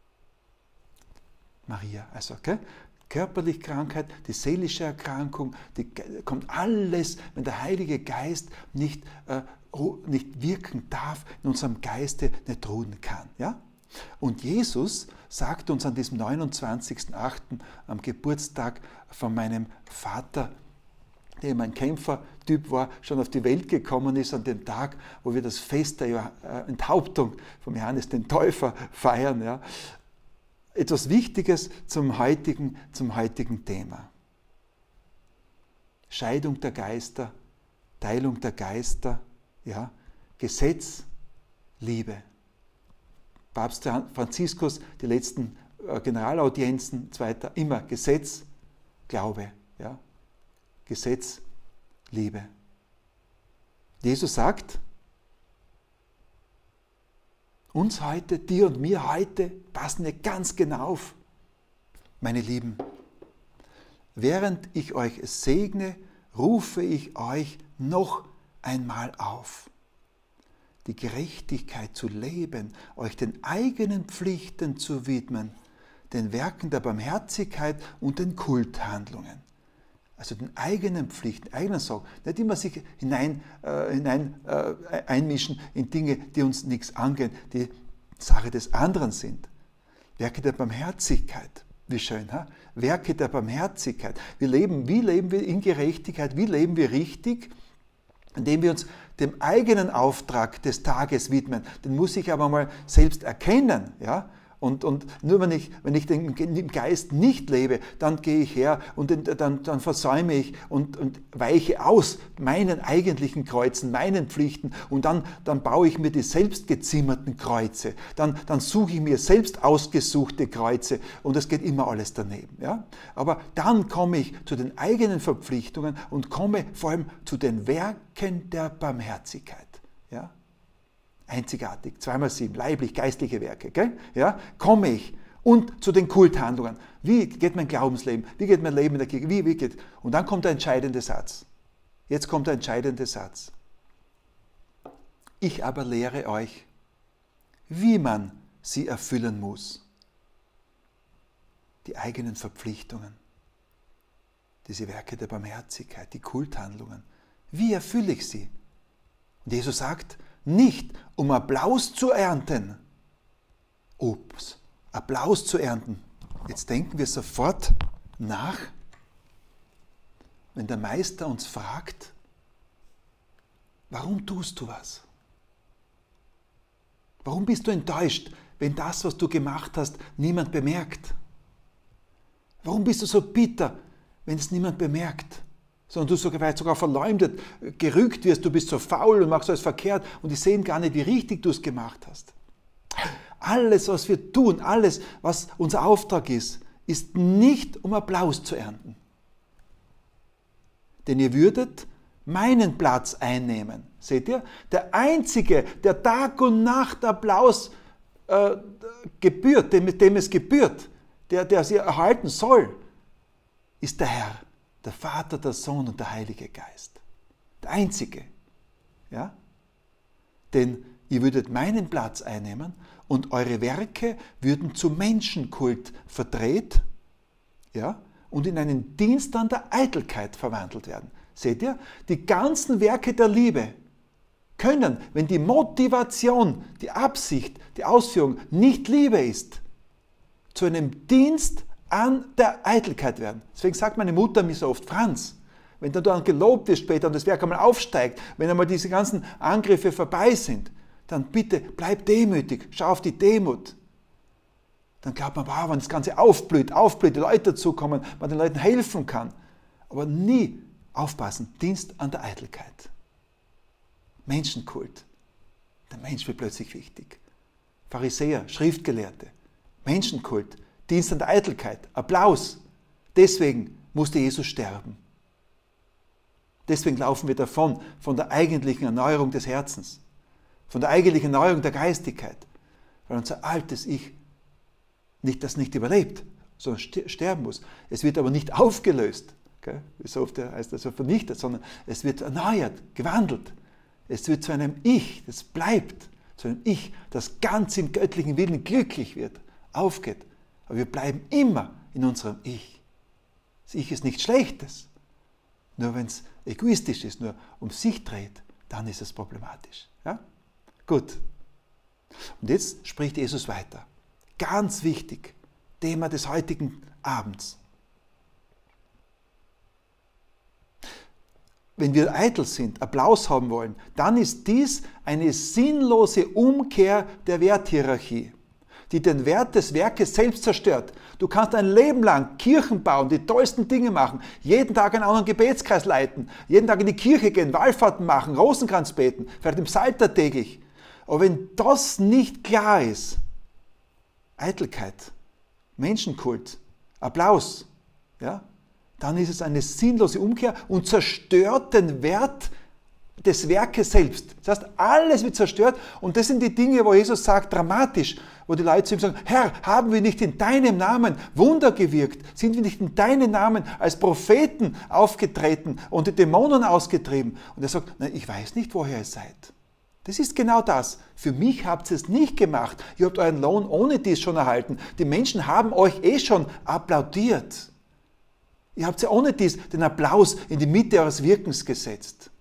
Maria, also, okay? Körperliche Krankheit, die seelische Erkrankung, die kommt alles, wenn der Heilige Geist nicht äh, nicht wirken darf, in unserem Geiste nicht ruhen kann. Ja? Und Jesus sagt uns an diesem neunundzwanzigsten achten am Geburtstag von meinem Vater, der immer ein Kämpfertyp war, schon auf die Welt gekommen ist, an dem Tag, wo wir das Fest der Enthauptung vom Johannes den Täufer feiern. Ja. Etwas Wichtiges zum heutigen, zum heutigen Thema. Scheidung der Geister, Teilung der Geister, ja, Gesetz, Liebe. Papst Franziskus, die letzten Generalaudienzen, zweiter, immer Gesetz, Glaube, ja. Gesetz, Liebe. Jesus sagt, uns heute, dir und mir heute, passen wir ganz genau auf, meine Lieben. Während ich euch segne, rufe ich euch noch einmal auf, die Gerechtigkeit zu leben, euch den eigenen Pflichten zu widmen, den Werken der Barmherzigkeit und den Kulthandlungen. Also den eigenen Pflichten, eigenen Sorgen, nicht immer sich hinein, äh, hinein äh, einmischen in Dinge, die uns nichts angehen, die Sache des anderen sind. Werke der Barmherzigkeit, wie schön, ha? Werke der Barmherzigkeit. Wir leben, wie leben wir in Gerechtigkeit, wie leben wir richtig, indem wir uns dem eigenen Auftrag des Tages widmen. Den muss ich aber mal selbst erkennen, ja? Und, und nur wenn ich, wenn ich den, im Geist nicht lebe, dann gehe ich her und den, dann, dann versäume ich und, und weiche aus meinen eigentlichen Kreuzen, meinen Pflichten und dann, dann baue ich mir die selbstgezimmerten Kreuze. Dann, dann suche ich mir selbst ausgesuchte Kreuze und es geht immer alles daneben. Ja? Aber dann komme ich zu den eigenen Verpflichtungen und komme vor allem zu den Werken der Barmherzigkeit. Ja? Einzigartig, zweimal sieben, leiblich, geistliche Werke, gell? Ja, komme ich und zu den Kulthandlungen. Wie geht mein Glaubensleben? Wie geht mein Leben in der Kirche? Wie, wie geht? Und dann kommt der entscheidende Satz. Jetzt kommt der entscheidende Satz. Ich aber lehre euch, wie man sie erfüllen muss. Die eigenen Verpflichtungen, diese Werke der Barmherzigkeit, die Kulthandlungen. Wie erfülle ich sie? Und Jesus sagt, nicht um Applaus zu ernten. Ups, Applaus zu ernten. Jetzt denken wir sofort nach, wenn der Meister uns fragt, warum tust du was? Warum bist du enttäuscht, wenn das, was du gemacht hast, niemand bemerkt? Warum bist du so bitter, wenn es niemand bemerkt? Sondern du sogar, sogar verleumdet, gerügt wirst, du bist so faul und machst alles verkehrt und die sehen gar nicht, wie richtig du es gemacht hast. Alles, was wir tun, alles, was unser Auftrag ist, ist nicht, um Applaus zu ernten. Denn ihr würdet meinen Platz einnehmen. Seht ihr? Der Einzige, der Tag und Nacht Applaus äh, gebührt, dem, dem es gebührt, der, der sie erhalten soll, ist der Herr. Der Vater, der Sohn und der Heilige Geist. Der Einzige. Ja? Denn ihr würdet meinen Platz einnehmen und eure Werke würden zu Menschenkult verdreht, ja? Und in einen Dienst an der Eitelkeit verwandelt werden. Seht ihr? Die ganzen Werke der Liebe können, wenn die Motivation, die Absicht, die Ausführung nicht Liebe ist, zu einem Dienst an der Eitelkeit werden. Deswegen sagt meine Mutter mir so oft, Franz, wenn du dann gelobt wirst später und das Werk einmal aufsteigt, wenn einmal diese ganzen Angriffe vorbei sind, dann bitte bleib demütig, schau auf die Demut. Dann glaubt man, wow, wenn das Ganze aufblüht, aufblüht, die Leute dazukommen, man den Leuten helfen kann. Aber nie aufpassen, Dienst an der Eitelkeit. Menschenkult. Der Mensch wird plötzlich wichtig. Pharisäer, Schriftgelehrte, Menschenkult, Dienst an der Eitelkeit, Applaus. Deswegen musste Jesus sterben. Deswegen laufen wir davon, von der eigentlichen Erneuerung des Herzens, von der eigentlichen Erneuerung der Geistigkeit, weil unser altes Ich nicht das nicht überlebt, sondern sterben muss. Es wird aber nicht aufgelöst, gell? Wie so oft heißt das so vernichtet, sondern es wird erneuert, gewandelt. Es wird zu einem Ich, das bleibt, zu einem Ich, das ganz im göttlichen Willen glücklich wird, aufgeht. Aber wir bleiben immer in unserem Ich. Das Ich ist nichts Schlechtes. Nur wenn es egoistisch ist, nur um sich dreht, dann ist es problematisch. Ja? Gut. Und jetzt spricht Jesus weiter. Ganz wichtig, Thema des heutigen Abends. Wenn wir eitel sind, Applaus haben wollen, dann ist dies eine sinnlose Umkehr der Werthierarchie, die den Wert des Werkes selbst zerstört. Du kannst ein Leben lang Kirchen bauen, die tollsten Dinge machen, jeden Tag einen anderen Gebetskreis leiten, jeden Tag in die Kirche gehen, Wallfahrten machen, Rosenkranz beten, vielleicht im Psalter täglich. Aber wenn das nicht klar ist, Eitelkeit, Menschenkult, Applaus, ja, dann ist es eine sinnlose Umkehr und zerstört den Wert des Werkes selbst. Das heißt, alles wird zerstört und das sind die Dinge, wo Jesus sagt, dramatisch, wo die Leute zu ihm sagen, Herr, haben wir nicht in deinem Namen Wunder gewirkt? Sind wir nicht in deinem Namen als Propheten aufgetreten und die Dämonen ausgetrieben? Und er sagt, nein, ich weiß nicht, woher ihr seid. Das ist genau das. Für mich habt ihr es nicht gemacht. Ihr habt euren Lohn ohne dies schon erhalten. Die Menschen haben euch eh schon applaudiert. Ihr habt ja ohne dies den Applaus in die Mitte eures Wirkens gesetzt.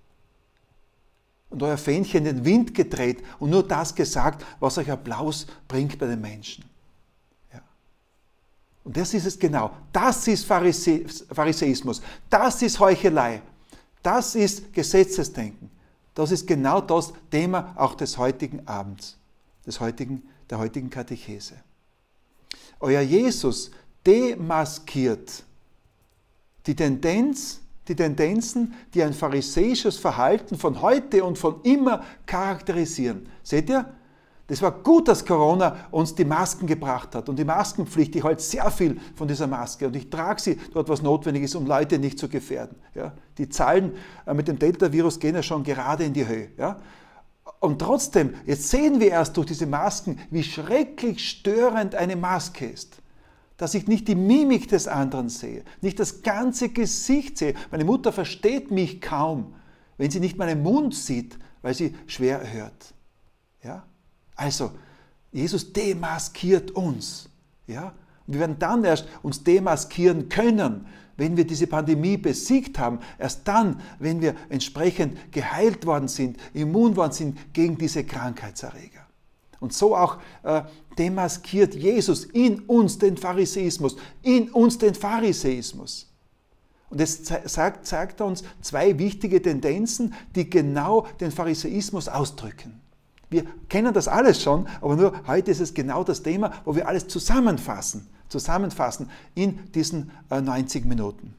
Und euer Fähnchen in den Wind gedreht und nur das gesagt, was euch Applaus bringt bei den Menschen. Ja. Und das ist es genau. Das ist Pharise Pharisäismus. Das ist Heuchelei. Das ist Gesetzesdenken. Das ist genau das Thema auch des heutigen Abends, des heutigen, der heutigen Katechese. Euer Jesus demaskiert die Tendenz, die Tendenzen, die ein pharisäisches Verhalten von heute und von immer charakterisieren. Seht ihr? Das war gut, dass Corona uns die Masken gebracht hat und die Maskenpflicht. Ich halte sehr viel von dieser Maske und ich trage sie dort, was notwendig ist, um Leute nicht zu gefährden. Ja? Die Zahlen mit dem Delta-Virus gehen ja schon gerade in die Höhe. Ja? Und trotzdem, jetzt sehen wir erst durch diese Masken, wie schrecklich störend eine Maske ist. Dass ich nicht die Mimik des anderen sehe, nicht das ganze Gesicht sehe. Meine Mutter versteht mich kaum, wenn sie nicht meinen Mund sieht, weil sie schwer hört. Ja? Also, Jesus demaskiert uns. Ja? Wir werden dann erst uns demaskieren können, wenn wir diese Pandemie besiegt haben. Erst dann, wenn wir entsprechend geheilt worden sind, immun worden sind gegen diese Krankheitserreger. Und so auch äh, demaskiert Jesus in uns den Pharisäismus, in uns den Pharisäismus. Und es zeigt, zeigt er uns zwei wichtige Tendenzen, die genau den Pharisäismus ausdrücken. Wir kennen das alles schon, aber nur heute ist es genau das Thema, wo wir alles zusammenfassen, zusammenfassen in diesen äh, neunzig Minuten.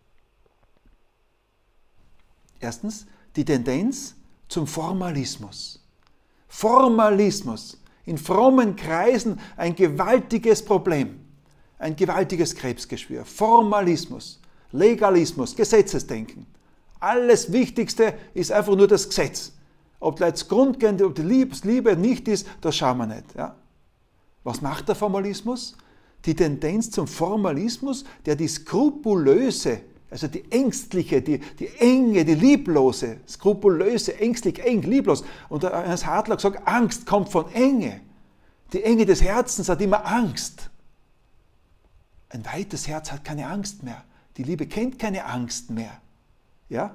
Erstens, die Tendenz zum Formalismus. Formalismus. In frommen Kreisen ein gewaltiges Problem, ein gewaltiges Krebsgeschwür. Formalismus, Legalismus, Gesetzesdenken. Alles Wichtigste ist einfach nur das Gesetz. Ob das Grundgehende, ob die Liebe nicht ist, das schauen wir nicht. Ja? Was macht der Formalismus? Die Tendenz zum Formalismus, der die skrupulöse, also die ängstliche, die, die enge, die lieblose, skrupulöse, ängstlich, eng, lieblos. Und Ernst Hartler sagt, Angst kommt von Enge. Die Enge des Herzens hat immer Angst. Ein weites Herz hat keine Angst mehr. Die Liebe kennt keine Angst mehr. Ja?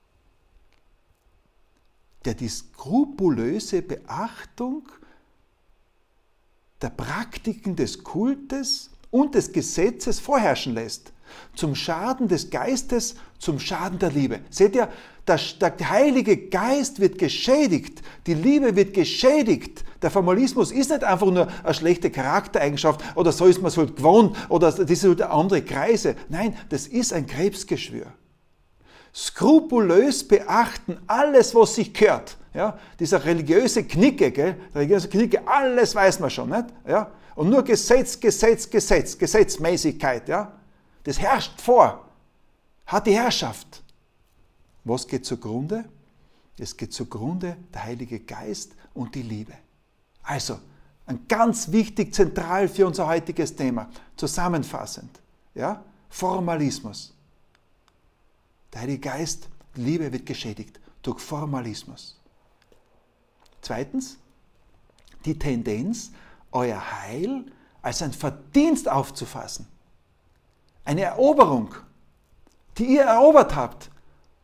Der die skrupulöse Beachtung der Praktiken des Kultes und des Gesetzes vorherrschen lässt. Zum Schaden des Geistes, zum Schaden der Liebe. Seht ihr, der, der Heilige Geist wird geschädigt, die Liebe wird geschädigt. Der Formalismus ist nicht einfach nur eine schlechte Charaktereigenschaft oder so ist man so gewohnt oder das sind andere Kreise. Nein, das ist ein Krebsgeschwür. Skrupulös beachten, alles, was sich gehört. Ja? Dieser religiöse Knicke, gell? religiöse Knicke, alles weiß man schon. Nicht? Ja? Und nur Gesetz, Gesetz, Gesetz, Gesetzmäßigkeit. Ja? Das herrscht vor, hat die Herrschaft. Was geht zugrunde? Es geht zugrunde der Heilige Geist und die Liebe. Also, ein ganz wichtig, zentral für unser heutiges Thema, zusammenfassend, ja? Formalismus. Der Heilige Geist, Liebe wird geschädigt durch Formalismus. Zweitens, die Tendenz, euer Heil als ein Verdienst aufzufassen. Eine Eroberung, die ihr erobert habt.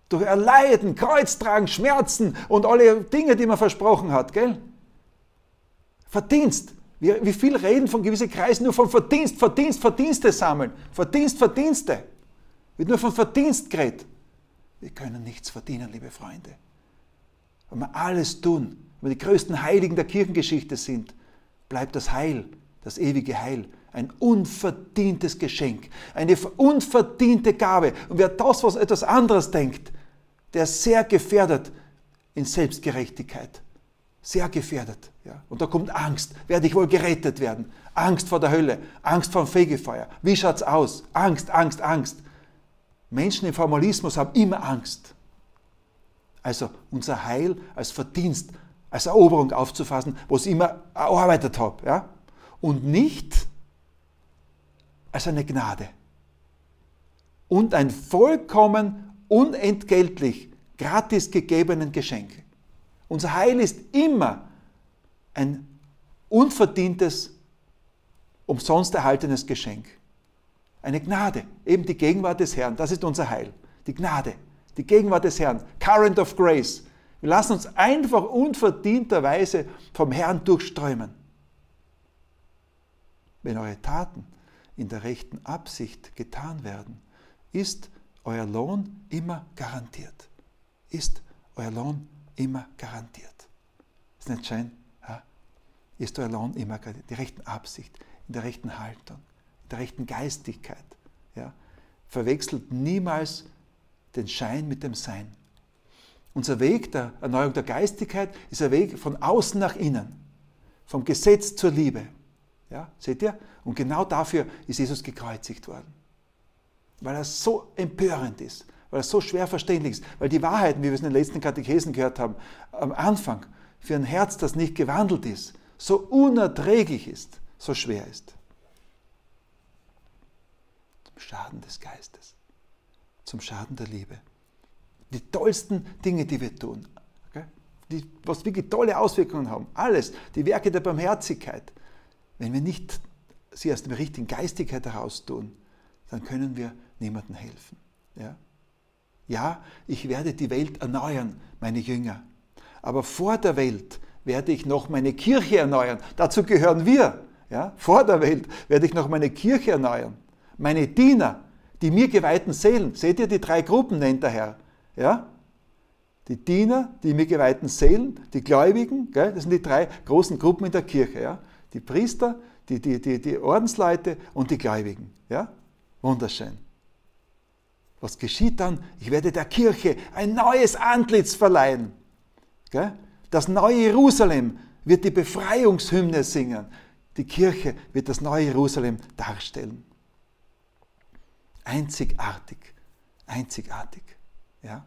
Durch Erleiden, Kreuztragen, Schmerzen und alle Dinge, die man versprochen hat, gell? Verdienst. Wie, wie viel reden von gewissen Kreisen nur von Verdienst, Verdienst, Verdienste sammeln. Verdienst, Verdienste. Wird nur von Verdienst geredet. Wir können nichts verdienen, liebe Freunde. Wenn wir alles tun, wenn wir die größten Heiligen der Kirchengeschichte sind, bleibt das Heil, das ewige Heil, ein unverdientes Geschenk, eine unverdiente Gabe. Und wer das, was etwas anderes denkt, der ist sehr gefährdet in Selbstgerechtigkeit. Sehr gefährdet. Ja. Und da kommt Angst. Werde ich wohl gerettet werden? Angst vor der Hölle, Angst vor dem Fegefeuer. Wie schaut es aus? Angst, Angst, Angst. Menschen im Formalismus haben immer Angst. Also unser Heil als Verdienst, als Eroberung aufzufassen, wo ich immer erarbeitet habe. Ja? Und nicht als eine Gnade. Und ein vollkommen unentgeltlich, gratis gegebenen Geschenk. Unser Heil ist immer ein unverdientes, umsonst erhaltenes Geschenk. Eine Gnade, eben die Gegenwart des Herrn, das ist unser Heil. Die Gnade, die Gegenwart des Herrn, Current of Grace. Wir lassen uns einfach unverdienterweise vom Herrn durchströmen. Wenn eure Taten in der rechten Absicht getan werden, ist euer Lohn immer garantiert. Ist euer Lohn immer garantiert. Ist nicht schön? Ja? Ist euer Lohn immer garantiert. Die rechten Absicht, in der rechten Haltung, in der rechten Geistigkeit. Ja? Verwechselt niemals den Schein mit dem Sein. Unser Weg der Erneuerung der Geistigkeit ist ein Weg von außen nach innen, vom Gesetz zur Liebe. Ja? Seht ihr? Und genau dafür ist Jesus gekreuzigt worden. Weil er so empörend ist, weil er so schwer verständlich ist, weil die Wahrheiten, wie wir es in den letzten Katechesen gehört haben, am Anfang für ein Herz, das nicht gewandelt ist, so unerträglich ist, so schwer ist. Zum Schaden des Geistes, zum Schaden der Liebe. Die tollsten Dinge, die wir tun, okay? Die, was wirklich tolle Auswirkungen haben, alles, die Werke der Barmherzigkeit, wenn wir nicht sie aus der richtigen Geistigkeit heraus tun, dann können wir niemandem helfen. Ja? Ja, ich werde die Welt erneuern, meine Jünger. Aber vor der Welt werde ich noch meine Kirche erneuern. Dazu gehören wir. Ja? Vor der Welt werde ich noch meine Kirche erneuern. Meine Diener, die mir geweihten Seelen. Seht ihr, die drei Gruppen nennt der Herr. Ja? Die Diener, die mir geweihten Seelen, die Gläubigen, gell? Das sind die drei großen Gruppen in der Kirche. Ja? Die Priester, die, die, die, die Ordensleute und die Gläubigen. Ja? Wunderschön. Was geschieht dann? Ich werde der Kirche ein neues Antlitz verleihen. Gell? Das neue Jerusalem wird die Befreiungshymne singen. Die Kirche wird das neue Jerusalem darstellen. Einzigartig. Einzigartig. Ja?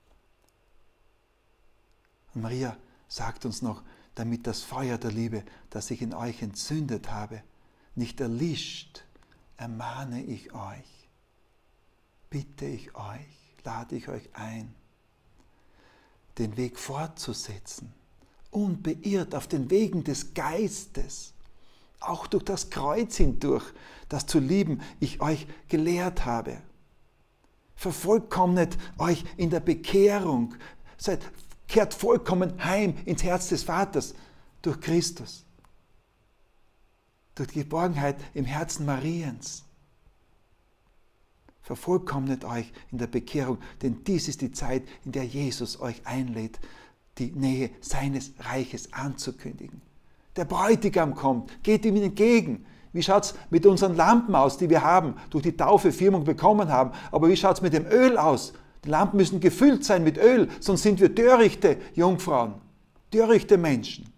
Und Maria sagt uns noch, damit das Feuer der Liebe, das ich in euch entzündet habe, nicht erlischt, ermahne ich euch, bitte ich euch, lade ich euch ein, den Weg fortzusetzen, unbeirrt auf den Wegen des Geistes, auch durch das Kreuz hindurch, das zu lieben ich euch gelehrt habe. Vervollkommnet euch in der Bekehrung, seid, kehrt vollkommen heim ins Herz des Vaters durch Christus, durch die Geborgenheit im Herzen Mariens. Vervollkommnet euch in der Bekehrung, denn dies ist die Zeit, in der Jesus euch einlädt, die Nähe seines Reiches anzukündigen. Der Bräutigam kommt, geht ihm entgegen. Wie schaut es mit unseren Lampen aus, die wir haben, durch die Taufe, Firmung bekommen haben? Aber wie schaut es mit dem Öl aus? Die Lampen müssen gefüllt sein mit Öl, sonst sind wir törichte Jungfrauen, törichte Menschen.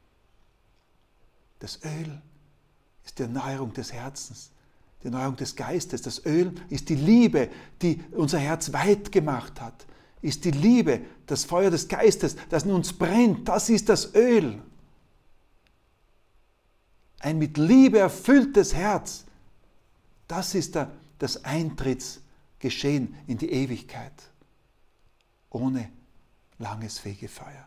Das Öl ist die Erneuerung des Herzens, die Erneuerung des Geistes. Das Öl ist die Liebe, die unser Herz weit gemacht hat. Ist die Liebe, das Feuer des Geistes, das in uns brennt. Das ist das Öl. Ein mit Liebe erfülltes Herz, das ist der, das Eintrittsgeschehen in die Ewigkeit. Ohne langes Fegefeuer.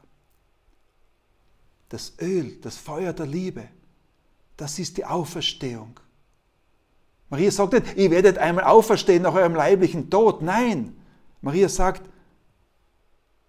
Das Öl, das Feuer der Liebe, das ist die Auferstehung. Maria sagt nicht, ihr werdet einmal auferstehen nach eurem leiblichen Tod. Nein, Maria sagt,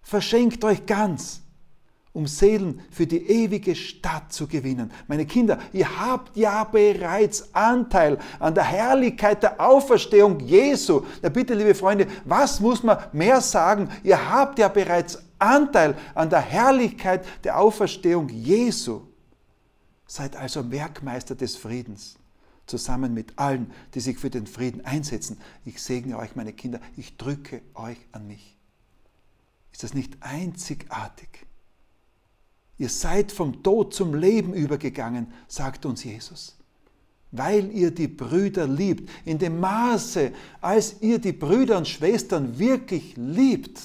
Verschenkt euch ganz, um Seelen für die ewige Stadt zu gewinnen. Meine Kinder, ihr habt ja bereits Anteil an der Herrlichkeit der Auferstehung Jesu. Na bitte, liebe Freunde, was muss man mehr sagen? Ihr habt ja bereits Anteil an der Herrlichkeit der Auferstehung Jesu. Seid also Werkmeister des Friedens, zusammen mit allen, die sich für den Frieden einsetzen. Ich segne euch, meine Kinder, ich drücke euch an mich. Ist das nicht einzigartig? Ihr seid vom Tod zum Leben übergegangen, sagt uns Jesus, weil ihr die Brüder liebt, in dem Maße, als ihr die Brüder und Schwestern wirklich liebt.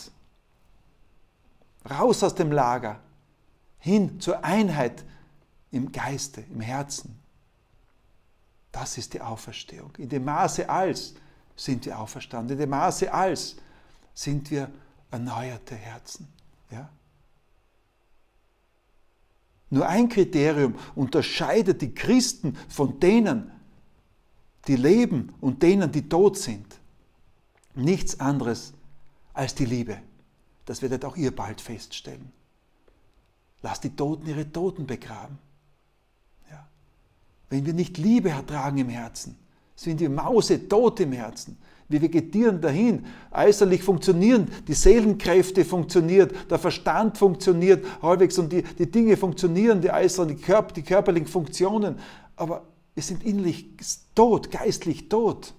Raus aus dem Lager, hin zur Einheit im Geiste, im Herzen. Das ist die Auferstehung. In dem Maße als sind wir auferstanden, in dem Maße als sind wir erneuerte Herzen. Ja? Nur ein Kriterium unterscheidet die Christen von denen, die leben und denen, die tot sind. Nichts anderes als die Liebe. Das werdet auch ihr bald feststellen. Lasst die Toten ihre Toten begraben. Ja. Wenn wir nicht Liebe ertragen im Herzen, sind wir mausetot im Herzen. Wir vegetieren dahin. Äußerlich funktionieren, die Seelenkräfte funktionieren, der Verstand funktioniert halbwegs und die, die Dinge funktionieren, die äußeren, die, Körper, die körperlichen Funktionen. Aber wir sind innerlich tot, geistlich tot.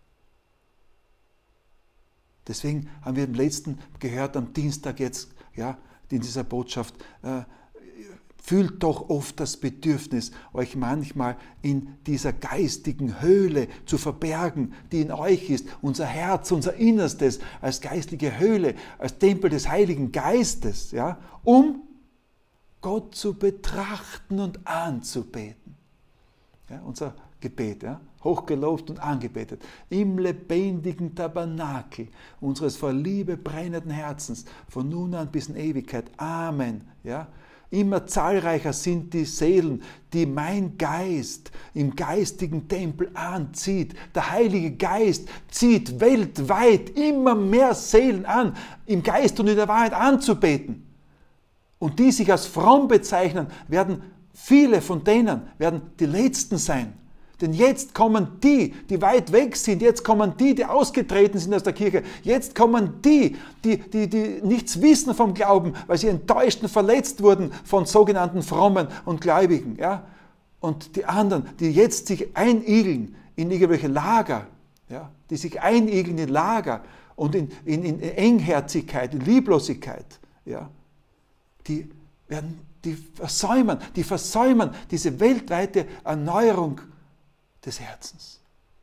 Deswegen haben wir im letzten gehört, am Dienstag jetzt, ja, in dieser Botschaft, äh, fühlt doch oft das Bedürfnis, euch manchmal in dieser geistigen Höhle zu verbergen, die in euch ist, unser Herz, unser Innerstes, als geistliche Höhle, als Tempel des Heiligen Geistes, ja, um Gott zu betrachten und anzubeten. Ja, unser Gebet, ja, hochgelobt und angebetet, im lebendigen Tabernakel unseres vor Liebe brennenden Herzens, von nun an bis in Ewigkeit. Amen. Ja. Immer zahlreicher sind die Seelen, die mein Geist im geistigen Tempel anzieht. Der Heilige Geist zieht weltweit immer mehr Seelen an, im Geist und in der Wahrheit anzubeten. Und die sich als fromm bezeichnen, werden viele von denen werden die Letzten sein. Denn jetzt kommen die, die weit weg sind, jetzt kommen die, die ausgetreten sind aus der Kirche, jetzt kommen die, die, die, die nichts wissen vom Glauben, weil sie enttäuscht und verletzt wurden von sogenannten Frommen und Gläubigen. Ja? Und die anderen, die jetzt sich einigeln in irgendwelche Lager, ja? Die sich einigeln in Lager und in, in, in Engherzigkeit, in Lieblosigkeit, ja? die, werden, die versäumen, die versäumen diese weltweite Erneuerung des Herzens.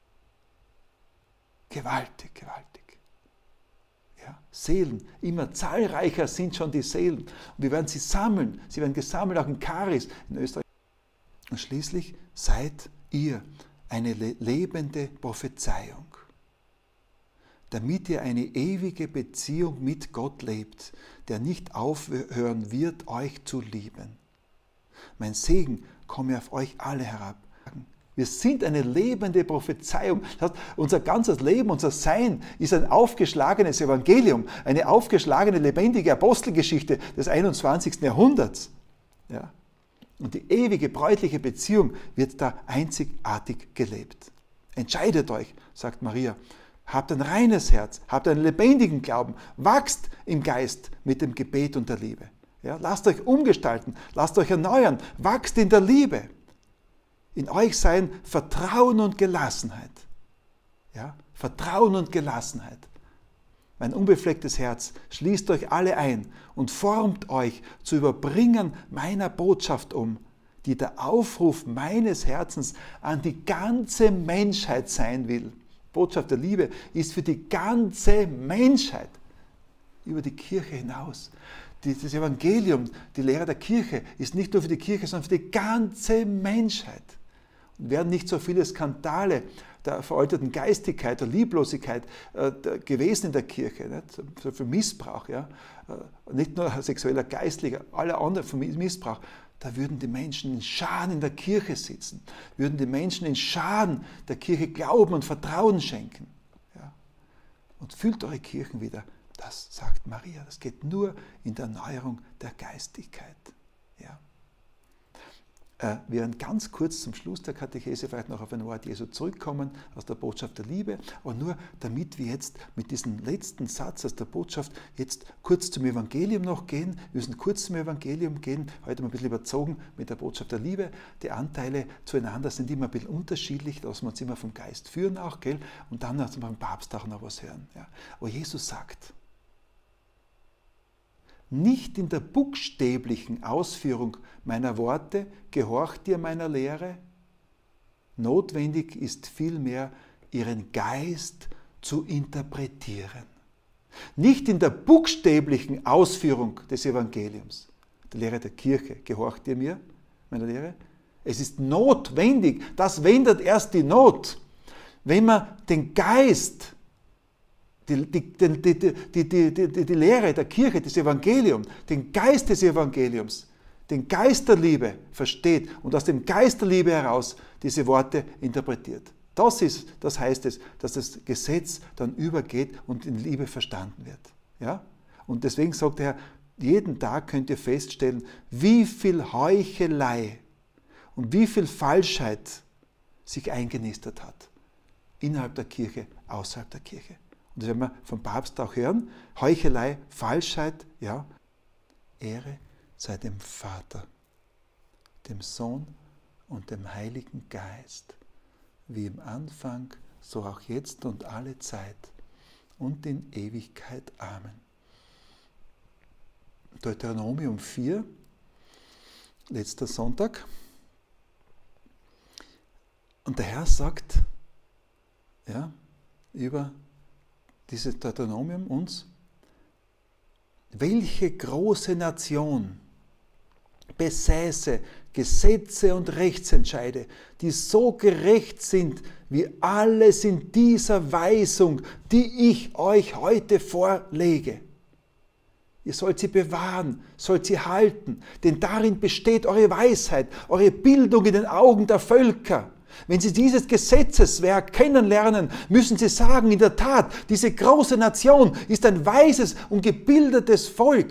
Gewaltig, gewaltig. Ja, Seelen, immer zahlreicher sind schon die Seelen. Und wir werden sie sammeln. Sie werden gesammelt, auch in Karis, in Österreich. Und schließlich seid ihr eine lebende Prophezeiung, damit ihr eine ewige Beziehung mit Gott lebt, der nicht aufhören wird, euch zu lieben. Mein Segen komme auf euch alle herab. Wir sind eine lebende Prophezeiung. Das heißt, unser ganzes Leben, unser Sein ist ein aufgeschlagenes Evangelium, eine aufgeschlagene, lebendige Apostelgeschichte des einundzwanzigsten Jahrhunderts. Ja? Und die ewige bräutliche Beziehung wird da einzigartig gelebt. Entscheidet euch, sagt Maria. Habt ein reines Herz, habt einen lebendigen Glauben, wachst im Geist mit dem Gebet und der Liebe. Ja? Lasst euch umgestalten, lasst euch erneuern, wachst in der Liebe. In euch sein Vertrauen und Gelassenheit. Ja? Vertrauen und Gelassenheit. Mein unbeflecktes Herz schließt euch alle ein und formt euch zu Überbringern meiner Botschaft um, die der Aufruf meines Herzens an die ganze Menschheit sein will. Botschaft der Liebe ist für die ganze Menschheit, über die Kirche hinaus. Das Evangelium, die Lehre der Kirche, ist nicht nur für die Kirche, sondern für die ganze Menschheit. Und werden nicht so viele Skandale der veralteten Geistigkeit, der Lieblosigkeit äh, der, gewesen in der Kirche, nicht? So für Missbrauch, ja? Äh, nicht nur sexueller, geistlicher, aller andere für Missbrauch, da würden die Menschen in Scharen in der Kirche sitzen, würden die Menschen in Scharen der Kirche Glauben und Vertrauen schenken. Ja? Und füllt eure Kirchen wieder Das sagt Maria. Das geht nur in der Erneuerung der Geistigkeit. Ja. Wir werden ganz kurz zum Schluss der Katechese vielleicht noch auf ein Wort Jesu zurückkommen aus der Botschaft der Liebe, aber nur damit wir jetzt mit diesem letzten Satz aus der Botschaft jetzt kurz zum Evangelium noch gehen. Wir müssen kurz zum Evangelium gehen, heute mal ein bisschen überzogen mit der Botschaft der Liebe. Die Anteile zueinander sind immer ein bisschen unterschiedlich, da lassen wir uns immer vom Geist führen auch, gell? Und dann lassen wir vom Papst auch noch was hören. Ja. Aber Jesus sagt, nicht in der buchstäblichen Ausführung meiner Worte gehorcht ihr meiner Lehre. Notwendig ist vielmehr, ihren Geist zu interpretieren. Nicht in der buchstäblichen Ausführung des Evangeliums, der Lehre der Kirche, gehorcht ihr mir, meiner Lehre. Es ist notwendig, das wendet erst die Not, wenn man den Geist Die, die, die, die, die, die, die Lehre der Kirche, das Evangelium, den Geist des Evangeliums, den Geist der Liebe versteht und aus dem Geist der Liebe heraus diese Worte interpretiert. Das, ist, das heißt es, dass das Gesetz dann übergeht und in Liebe verstanden wird. Ja? Und deswegen sagt er, jeden Tag könnt ihr feststellen, wie viel Heuchelei und wie viel Falschheit sich eingenistet hat. Innerhalb der Kirche, außerhalb der Kirche. Und das werden wir vom Papst auch hören. Heuchelei, Falschheit, ja. Ehre sei dem Vater, dem Sohn und dem Heiligen Geist, wie im Anfang, so auch jetzt und alle Zeit und in Ewigkeit. Amen. Deuteronomium vier, letzter Sonntag. Und der Herr sagt, ja, über dieses Deuteronomium uns, welche große Nation besäße Gesetze und Rechtsentscheide, die so gerecht sind wie alles in dieser Weisung, die ich euch heute vorlege. Ihr sollt sie bewahren, sollt sie halten, denn darin besteht eure Weisheit, eure Bildung in den Augen der Völker. Wenn Sie dieses Gesetzeswerk kennenlernen, müssen Sie sagen, in der Tat, diese große Nation ist ein weises und gebildetes Volk.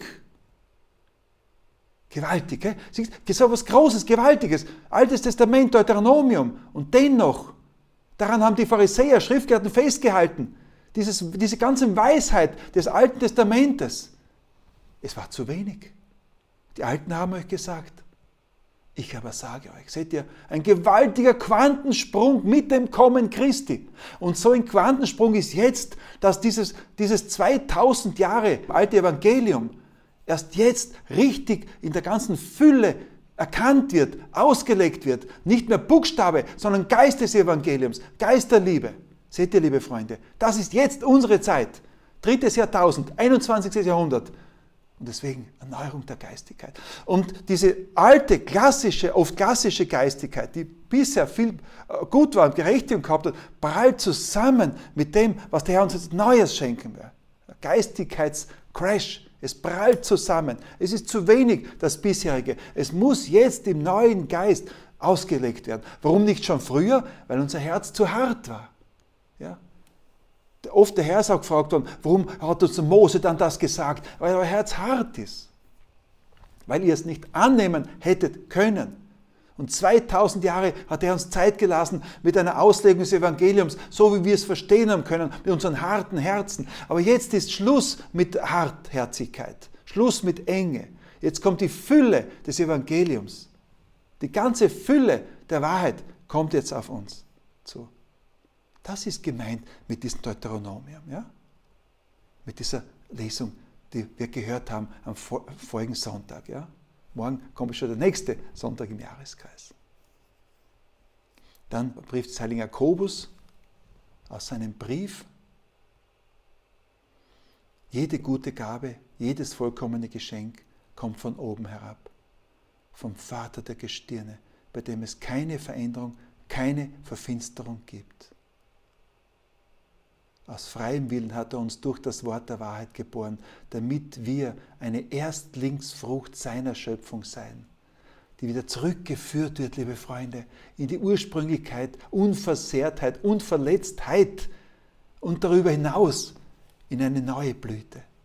Gewaltig, gell? So etwas Großes, Gewaltiges. Altes Testament, Deuteronomium. Und dennoch, daran haben die Pharisäer, Schriftgelehrten festgehalten, dieses, diese ganze Weisheit des Alten Testamentes. Es war zu wenig. Die Alten haben euch gesagt, ich aber sage euch, seht ihr, ein gewaltiger Quantensprung mit dem Kommen Christi. Und so ein Quantensprung ist jetzt, dass dieses, dieses zweitausend Jahre alte Evangelium erst jetzt richtig in der ganzen Fülle erkannt wird, ausgelegt wird. Nicht mehr Buchstabe, sondern Geist des Evangeliums, Geist der Liebe. Seht ihr, liebe Freunde, das ist jetzt unsere Zeit. Drittes Jahrtausend, einundzwanzigstes Jahrhundert. Und deswegen Erneuerung der Geistigkeit. Und diese alte, klassische, oft klassische Geistigkeit, die bisher viel gut war und Gerechtigung gehabt hat, prallt zusammen mit dem, was der Herr uns jetzt Neues schenken will. Geistigkeitscrash. Es prallt zusammen. Es ist zu wenig, das bisherige. Es muss jetzt im neuen Geist ausgelegt werden. Warum nicht schon früher? Weil unser Herz zu hart war. Ja? Oft der Herr ist auch gefragt worden, warum hat uns Mose dann das gesagt? Weil euer Herz hart ist. Weil ihr es nicht annehmen hättet können. Und zweitausend Jahre hat er uns Zeit gelassen mit einer Auslegung des Evangeliums, so wie wir es verstehen haben können, mit unseren harten Herzen. Aber jetzt ist Schluss mit Hartherzigkeit, Schluss mit Enge. Jetzt kommt die Fülle des Evangeliums. Die ganze Fülle der Wahrheit kommt jetzt auf uns zu. Das ist gemeint mit diesem Deuteronomium, ja? Mit dieser Lesung, die wir gehört haben am vorigen Sonntag. Ja? Morgen kommt schon der nächste Sonntag im Jahreskreis. Dann Brief des heiligen Jakobus aus seinem Brief. Jede gute Gabe, jedes vollkommene Geschenk kommt von oben herab, vom Vater der Gestirne, bei dem es keine Veränderung, keine Verfinsterung gibt. Aus freiem Willen hat er uns durch das Wort der Wahrheit geboren, damit wir eine Erstlingsfrucht seiner Schöpfung seien, die wieder zurückgeführt wird, liebe Freunde, in die Ursprünglichkeit, Unversehrtheit, Unverletztheit und darüber hinaus in eine neue Blüte.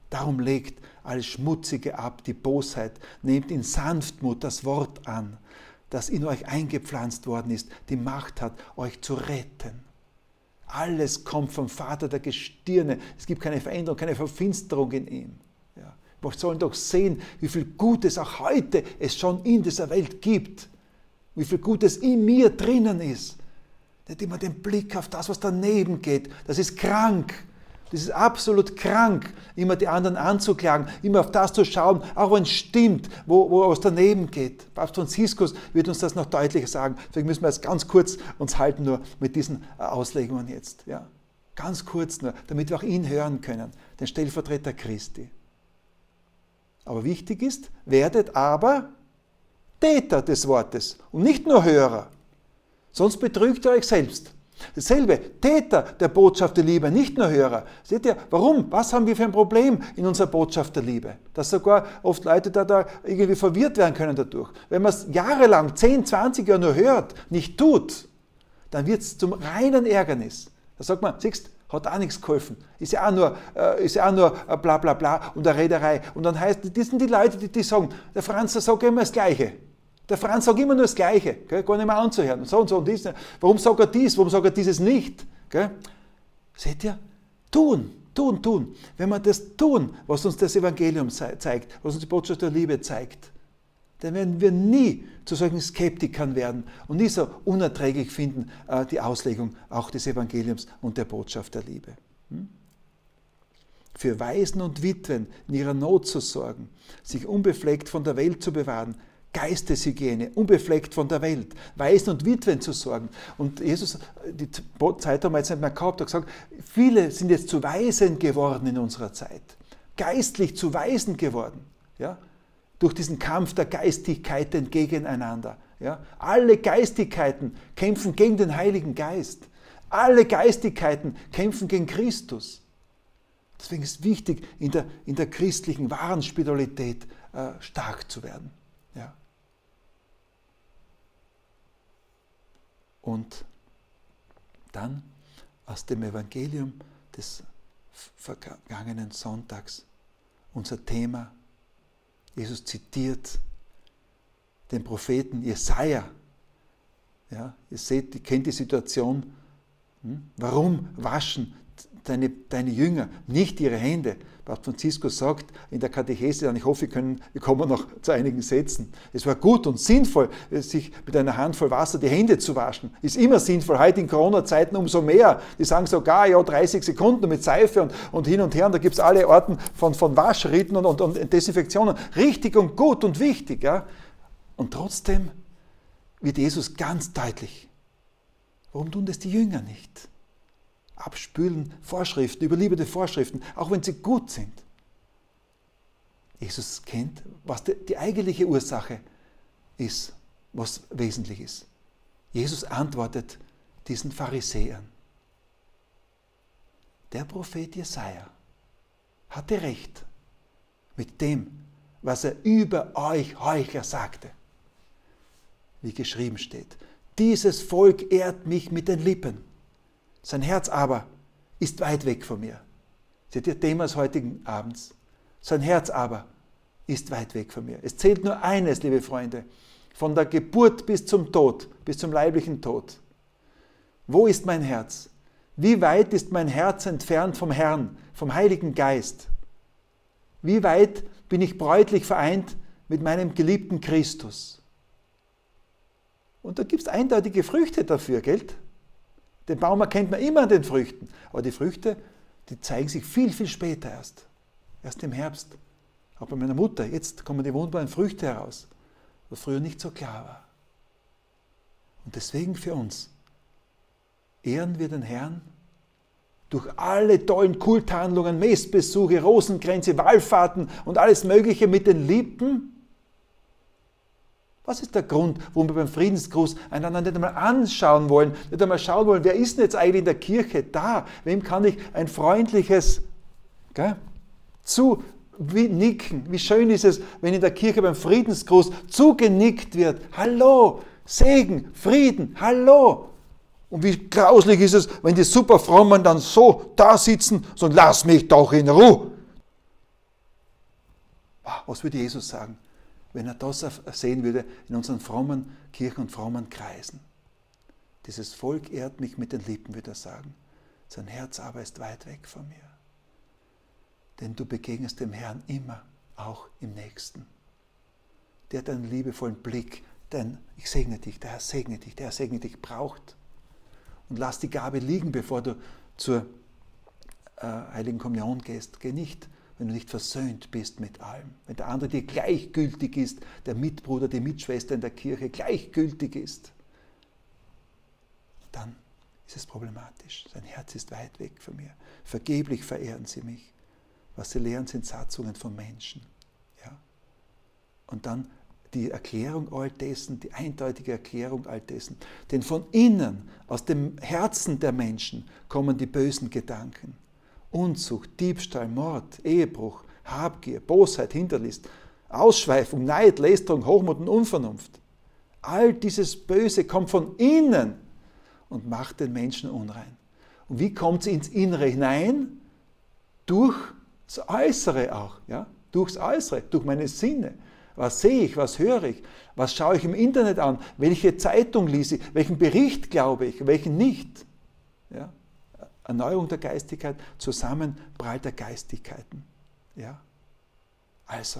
Darum legt alles Schmutzige ab, die Bosheit, nehmt in Sanftmut das Wort an, das in euch eingepflanzt worden ist, die Macht hat, euch zu retten. Alles kommt vom Vater der Gestirne. Es gibt keine Veränderung, keine Verfinsterung in ihm. Ja. Wir sollen doch sehen, wie viel Gutes auch heute es schon in dieser Welt gibt. Wie viel Gutes in mir drinnen ist. Nicht immer den Blick auf das, was daneben geht. Das ist krank. Das ist absolut krank, immer die anderen anzuklagen, immer auf das zu schauen, auch wenn es stimmt, wo, wo was daneben geht. Papst Franziskus wird uns das noch deutlicher sagen. Deswegen müssen wir jetzt ganz kurz uns halten nur mit diesen Auslegungen jetzt. Ja. Ganz kurz nur, damit wir auch ihn hören können, den Stellvertreter Christi. Aber wichtig ist, werdet aber Täter des Wortes und nicht nur Hörer. Sonst betrügt ihr euch selbst. Dasselbe, Täter der Botschaft der Liebe, nicht nur Hörer. Seht ihr, warum? Was haben wir für ein Problem in unserer Botschaft der Liebe? Dass sogar oft Leute da, da irgendwie verwirrt werden können dadurch. Wenn man es jahrelang, zehn, zwanzig Jahre nur hört, nicht tut, dann wird es zum reinen Ärgernis. Da sagt man, siehst, hat auch nichts geholfen. Ist ja auch nur, äh, ist ja auch nur äh, bla bla bla und eine Rederei. Und dann heißt, das sind die Leute, die, die sagen, der Franz sagt immer das Gleiche. Der Franz sagt immer nur das Gleiche, gell? Gar nicht mehr anzuhören. Und so und so und dies. Warum sagt er dies? Warum sagt er dieses nicht? Gell? Seht ihr? Tun, tun, tun. Wenn wir das tun, was uns das Evangelium zeigt, was uns die Botschaft der Liebe zeigt, dann werden wir nie zu solchen Skeptikern werden und nie so unerträglich finden, äh, die Auslegung auch des Evangeliums und der Botschaft der Liebe. Hm? Für Waisen und Witwen in ihrer Not zu sorgen, sich unbefleckt von der Welt zu bewahren, Geisteshygiene, unbefleckt von der Welt, Waisen und Witwen zu sorgen. Und Jesus, die Zeit haben wir jetzt nicht mehr gehabt, hat gesagt, viele sind jetzt zu Waisen geworden in unserer Zeit, geistlich zu Waisen geworden, ja? Durch diesen Kampf der Geistigkeiten gegeneinander. Ja? Alle Geistigkeiten kämpfen gegen den Heiligen Geist, alle Geistigkeiten kämpfen gegen Christus. Deswegen ist es wichtig, in der, in der christlichen wahren Spiritualität äh, stark zu werden. Ja. Und dann aus dem Evangelium des vergangenen Sonntags unser Thema. Jesus zitiert den Propheten Jesaja. Ja, ihr seht, ihr kennt die Situation. Hm? Warum waschen deine, deine Jünger nicht ihre Hände? Papst Franziskus sagt in der Katechese, und ich hoffe, wir, können, wir kommen noch zu einigen Sätzen, es war gut und sinnvoll, sich mit einer Handvoll Wasser die Hände zu waschen. Ist immer sinnvoll, heute in Corona-Zeiten umso mehr. Die sagen sogar, ja, dreißig Sekunden mit Seife und, und hin und her, und da gibt es alle Arten von, von Waschriten und, und, und Desinfektionen. Richtig und gut und wichtig. Ja? Und trotzdem wird Jesus ganz deutlich. Warum tun das die Jünger nicht? Abspülen Vorschriften, überlieferte Vorschriften, auch wenn sie gut sind. Jesus kennt, was die eigentliche Ursache ist, was wesentlich ist. Jesus antwortet diesen Pharisäern. Der Prophet Jesaja hatte recht mit dem, was er über euch Heuchler sagte. Wie geschrieben steht, dieses Volk ehrt mich mit den Lippen. Sein Herz aber ist weit weg von mir. Seht ihr, Thema des heutigen Abends. Sein Herz aber ist weit weg von mir. Es zählt nur eines, liebe Freunde, von der Geburt bis zum Tod, bis zum leiblichen Tod. Wo ist mein Herz? Wie weit ist mein Herz entfernt vom Herrn, vom Heiligen Geist? Wie weit bin ich bräutlich vereint mit meinem geliebten Christus? Und da gibt es eindeutige Früchte dafür, gell? Den Baum erkennt man immer an den Früchten. Aber die Früchte, die zeigen sich viel, viel später erst. Erst im Herbst. Auch bei meiner Mutter, jetzt kommen die wunderbaren Früchte heraus. Was früher nicht so klar war. Und deswegen für uns ehren wir den Herrn durch alle tollen Kulthandlungen, Messbesuche, Rosenkränze, Wallfahrten und alles Mögliche mit den Lippen. Was ist der Grund, warum wir beim Friedensgruß einander nicht einmal anschauen wollen, nicht einmal schauen wollen, wer ist denn jetzt eigentlich in der Kirche da? Wem kann ich ein freundliches gell, zunicken? Wie schön ist es, wenn in der Kirche beim Friedensgruß zugenickt wird. Hallo, Segen, Frieden, hallo. Und wie grauslich ist es, wenn die Superfrommen dann so da sitzen und sagen, lass mich doch in Ruhe. Ah, was würde Jesus sagen, wenn er das sehen würde in unseren frommen Kirchen und frommen Kreisen? Dieses Volk ehrt mich mit den Lippen, würde er sagen. Sein Herz aber ist weit weg von mir. Denn du begegnest dem Herrn immer, auch im Nächsten. Der hat einen liebevollen Blick, denn ich segne dich, der Herr segne dich, der Herr segne dich, braucht. Und lass die Gabe liegen, bevor du zur äh, Heiligen Kommunion gehst. Geh nicht, wenn du nicht versöhnt bist mit allem. Wenn der andere dir gleichgültig ist, der Mitbruder, die Mitschwester in der Kirche gleichgültig ist, dann ist es problematisch. Sein Herz ist weit weg von mir. Vergeblich verehren sie mich. Was sie lehren, sind Satzungen von Menschen. Ja? Und dann die Erklärung all dessen, die eindeutige Erklärung all dessen. Denn von innen, aus dem Herzen der Menschen, kommen die bösen Gedanken. Unzucht, Diebstahl, Mord, Ehebruch, Habgier, Bosheit, Hinterlist, Ausschweifung, Neid, Lästerung, Hochmut und Unvernunft. All dieses Böse kommt von innen und macht den Menschen unrein. Und wie kommt sie ins Innere hinein? Durch das Äußere auch, ja? Durchs Äußere, durch meine Sinne. Was sehe ich, was höre ich, was schaue ich im Internet an, welche Zeitung lese ich, welchen Bericht glaube ich, welchen nicht. Ja? Erneuerung der Geistigkeit, Zusammenprall der Geistigkeiten. Ja? Also,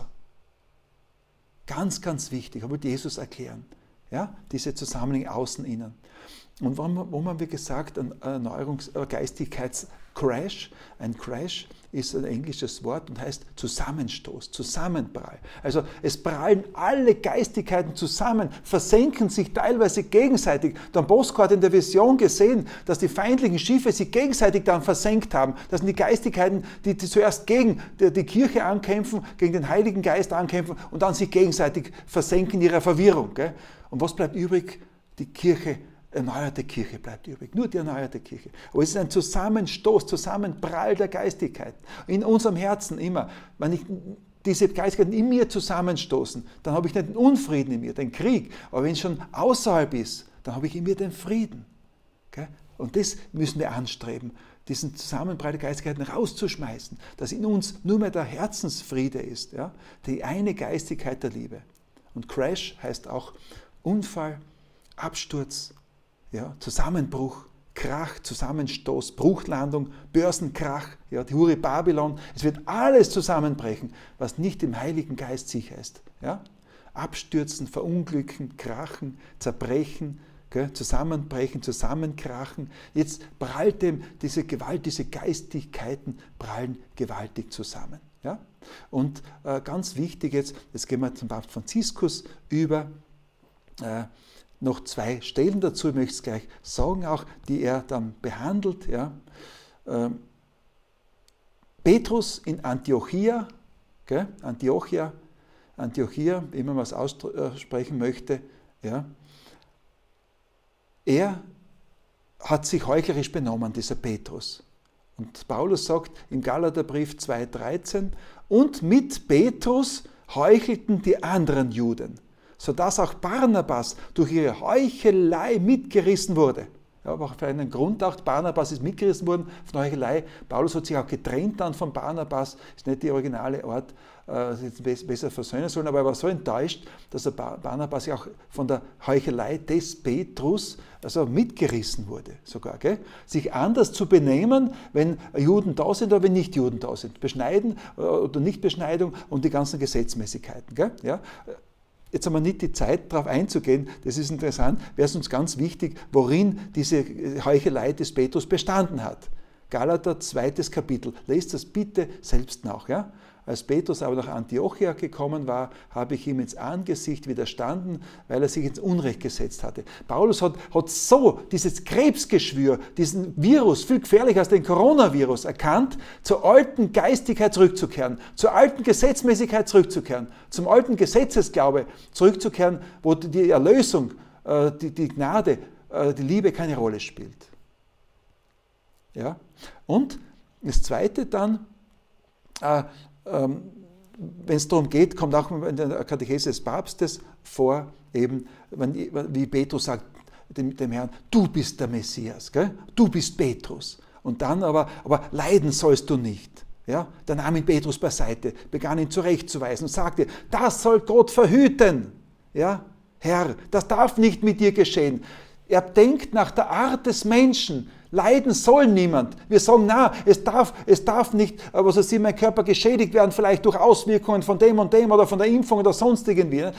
ganz, ganz wichtig, aber Jesus erklären, ja? Diese Zusammenhänge außen, innen. Und warum, warum haben wir gesagt, ein Erneuerungs-, Geistigkeitscrash? Ein Crash ist ein englisches Wort und heißt Zusammenstoß, Zusammenprall. Also es prallen alle Geistigkeiten zusammen, versenken sich teilweise gegenseitig. Der Bosco hat in der Vision gesehen, dass die feindlichen Schiffe sich gegenseitig dann versenkt haben. Das sind die Geistigkeiten, die, die zuerst gegen die, die Kirche ankämpfen, gegen den Heiligen Geist ankämpfen und dann sich gegenseitig versenken in ihrer Verwirrung. Gell? Und was bleibt übrig? Die Kirche. Erneuerte Kirche bleibt übrig, nur die erneuerte Kirche. Aber es ist ein Zusammenstoß, Zusammenprall der Geistigkeiten. In unserem Herzen immer. Wenn ich diese Geistigkeiten in mir zusammenstoßen, dann habe ich nicht den Unfrieden in mir, den Krieg. Aber wenn es schon außerhalb ist, dann habe ich in mir den Frieden. Okay? Und das müssen wir anstreben, diesen Zusammenprall der Geistigkeiten rauszuschmeißen, dass in uns nur mehr der Herzensfriede ist, ja? Die eine Geistigkeit der Liebe. Und Crash heißt auch Unfall, Absturz, ja, Zusammenbruch, Krach, Zusammenstoß, Bruchlandung, Börsenkrach, ja, die Hure Babylon. Es wird alles zusammenbrechen, was nicht im Heiligen Geist sicher ist. Ja? Abstürzen, verunglücken, krachen, zerbrechen, gell, zusammenbrechen, zusammenkrachen. Jetzt prallt dem diese Gewalt, diese Geistigkeiten prallen gewaltig zusammen. Ja? Und äh, ganz wichtig jetzt, jetzt gehen wir zum Papst Franziskus über, äh, noch zwei Stellen dazu, ich möchte es gleich sagen auch, die er dann behandelt. Ja. Ähm, Petrus in Antiochia, gell? Antiochia, Antiochia, wie man was aussprechen möchte, ja. Er hat sich heuchlerisch benommen, dieser Petrus. Und Paulus sagt im Galaterbrief zwei dreizehn, und mit Petrus heuchelten die anderen Juden, sodass auch Barnabas durch ihre Heuchelei mitgerissen wurde. Ja, aber für einen Grund auch, Barnabas ist mitgerissen worden von Heuchelei. Paulus hat sich auch getrennt dann von Barnabas, ist nicht die originale Art, äh, besser versöhnen sollen, aber er war so enttäuscht, dass er Barnabas ja auch von der Heuchelei des Petrus also mitgerissen wurde sogar. Gell? Sich anders zu benehmen, wenn Juden da sind oder wenn nicht Juden da sind. Beschneiden oder Nichtbeschneidung und die ganzen Gesetzmäßigkeiten. Gell? Ja? Jetzt haben wir nicht die Zeit, darauf einzugehen, das ist interessant, wäre es uns ganz wichtig, worin diese Heuchelei des Petrus bestanden hat. Galater, zweites Kapitel, lest das bitte selbst nach. Ja? Als Petrus aber nach Antiochia gekommen war, habe ich ihm ins Angesicht widerstanden, weil er sich ins Unrecht gesetzt hatte. Paulus hat, hat so dieses Krebsgeschwür, diesen Virus, viel gefährlicher als den Coronavirus, erkannt, zur alten Geistigkeit zurückzukehren, zur alten Gesetzmäßigkeit zurückzukehren, zum alten Gesetzesglaube zurückzukehren, wo die Erlösung, die, die Gnade, die Liebe keine Rolle spielt. Ja? Und das Zweite dann, äh, ähm, wenn es darum geht, kommt auch in der Katechese des Papstes vor, eben, wenn, wie Petrus sagt dem, dem Herrn, du bist der Messias, gell? Du bist Petrus. Und dann aber, aber leiden sollst du nicht. Ja, da nahm ihn Petrus beiseite, begann ihn zurechtzuweisen und sagte, das soll Gott verhüten. Ja, Herr, das darf nicht mit dir geschehen. Er denkt nach der Art des Menschen. Leiden soll niemand. Wir sagen, na, es darf, es darf nicht, was weiß ich, mein Körper geschädigt werden, vielleicht durch Auswirkungen von dem und dem oder von der Impfung oder sonst irgendwie.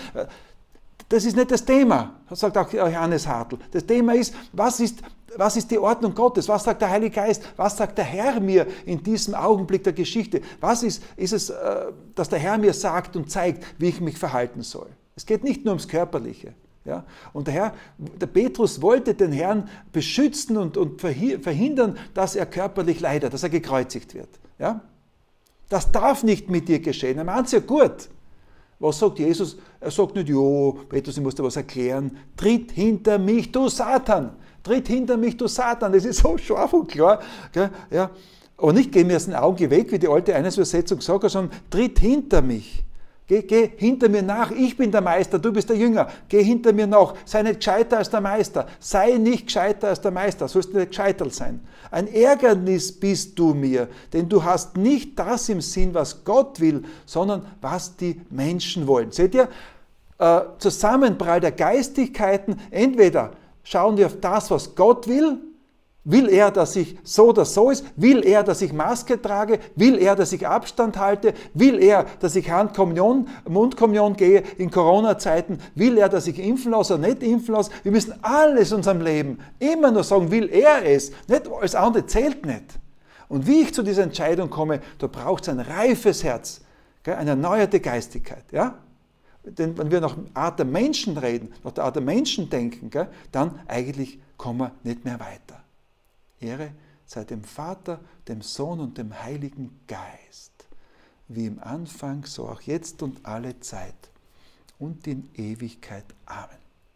Das ist nicht das Thema, sagt auch Johannes Hartl. Das Thema ist, was ist, was ist die Ordnung Gottes? Was sagt der Heilige Geist? Was sagt der Herr mir in diesem Augenblick der Geschichte? Was ist, ist es, dass der Herr mir sagt und zeigt, wie ich mich verhalten soll? Es geht nicht nur ums Körperliche. Ja? Und der Herr, der Petrus wollte den Herrn beschützen und, und verhindern, dass er körperlich leidet, dass er gekreuzigt wird. Ja? Das darf nicht mit dir geschehen. Er meint es ja gut. Was sagt Jesus? Er sagt nicht, jo, Petrus, ich muss dir was erklären. Tritt hinter mich, du Satan. Tritt hinter mich, du Satan. Das ist so scharf und klar. Gell? Ja. Aber nicht, geh mir aus den Augen, geh weg, wie die alte Einheitsübersetzung sagt, sondern tritt hinter mich. Geh, geh hinter mir nach, ich bin der Meister, du bist der Jünger. Geh hinter mir nach, sei nicht gescheiter als der Meister. Sei nicht gescheiter als der Meister, sollst du nicht gescheitert sein. Ein Ärgernis bist du mir, denn du hast nicht das im Sinn, was Gott will, sondern was die Menschen wollen. Seht ihr, äh, Zusammenprall der Geistigkeiten, entweder schauen wir auf das, was Gott will. Will er, dass ich so oder so ist? Will er, dass ich Maske trage? Will er, dass ich Abstand halte? Will er, dass ich Handkommunion, Mundkommunion gehe in Corona-Zeiten? Will er, dass ich impfen lasse oder nicht impfen lasse? Wir müssen alles in unserem Leben immer nur sagen, will er es? Nicht, alles andere zählt nicht. Und wie ich zu dieser Entscheidung komme, da braucht es ein reifes Herz, gell, eine erneuerte Geistigkeit. Ja? Denn wenn wir nach der Art der Menschen reden, nach der Art der Menschen denken, gell, dann eigentlich kommen wir nicht mehr weiter. Ehre sei dem Vater, dem Sohn und dem Heiligen Geist, wie im Anfang, so auch jetzt und alle Zeit und in Ewigkeit. Amen.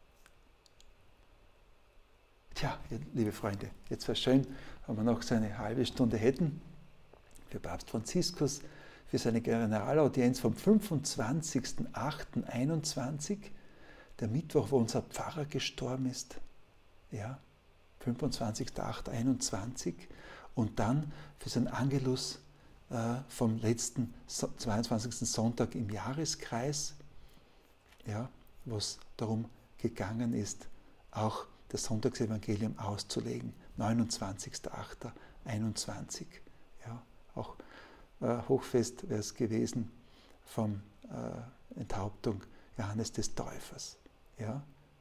Tja, liebe Freunde, jetzt wäre schön, wenn wir noch so eine halbe Stunde hätten für Papst Franziskus, für seine Generalaudienz vom fünfundzwanzigsten achten einundzwanzig, der Mittwoch, wo unser Pfarrer gestorben ist. Ja, fünfundzwanzigster achter einundzwanzig und dann für sein Angelus äh, vom letzten zweiundzwanzigsten Sonntag im Jahreskreis, ja, wo es darum gegangen ist, auch das Sonntagsevangelium auszulegen, neunundzwanzigster achter einundzwanzig. Ja, auch äh, Hochfest wäre es gewesen vom äh, Enthauptung Johannes des Täufers. Ja.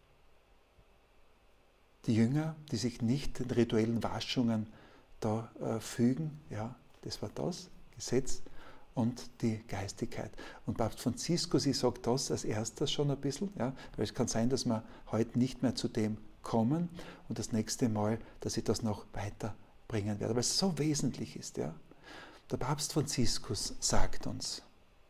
Die Jünger, die sich nicht den rituellen Waschungen da äh, fügen, ja, das war das Gesetz und die Geistigkeit. Und Papst Franziskus, ich sage das als erstes schon ein bisschen, ja, weil es kann sein, dass wir heute nicht mehr zu dem kommen und das nächste Mal, dass ich das noch weiterbringen werde, weil es so wesentlich ist. Ja. Der Papst Franziskus sagt uns,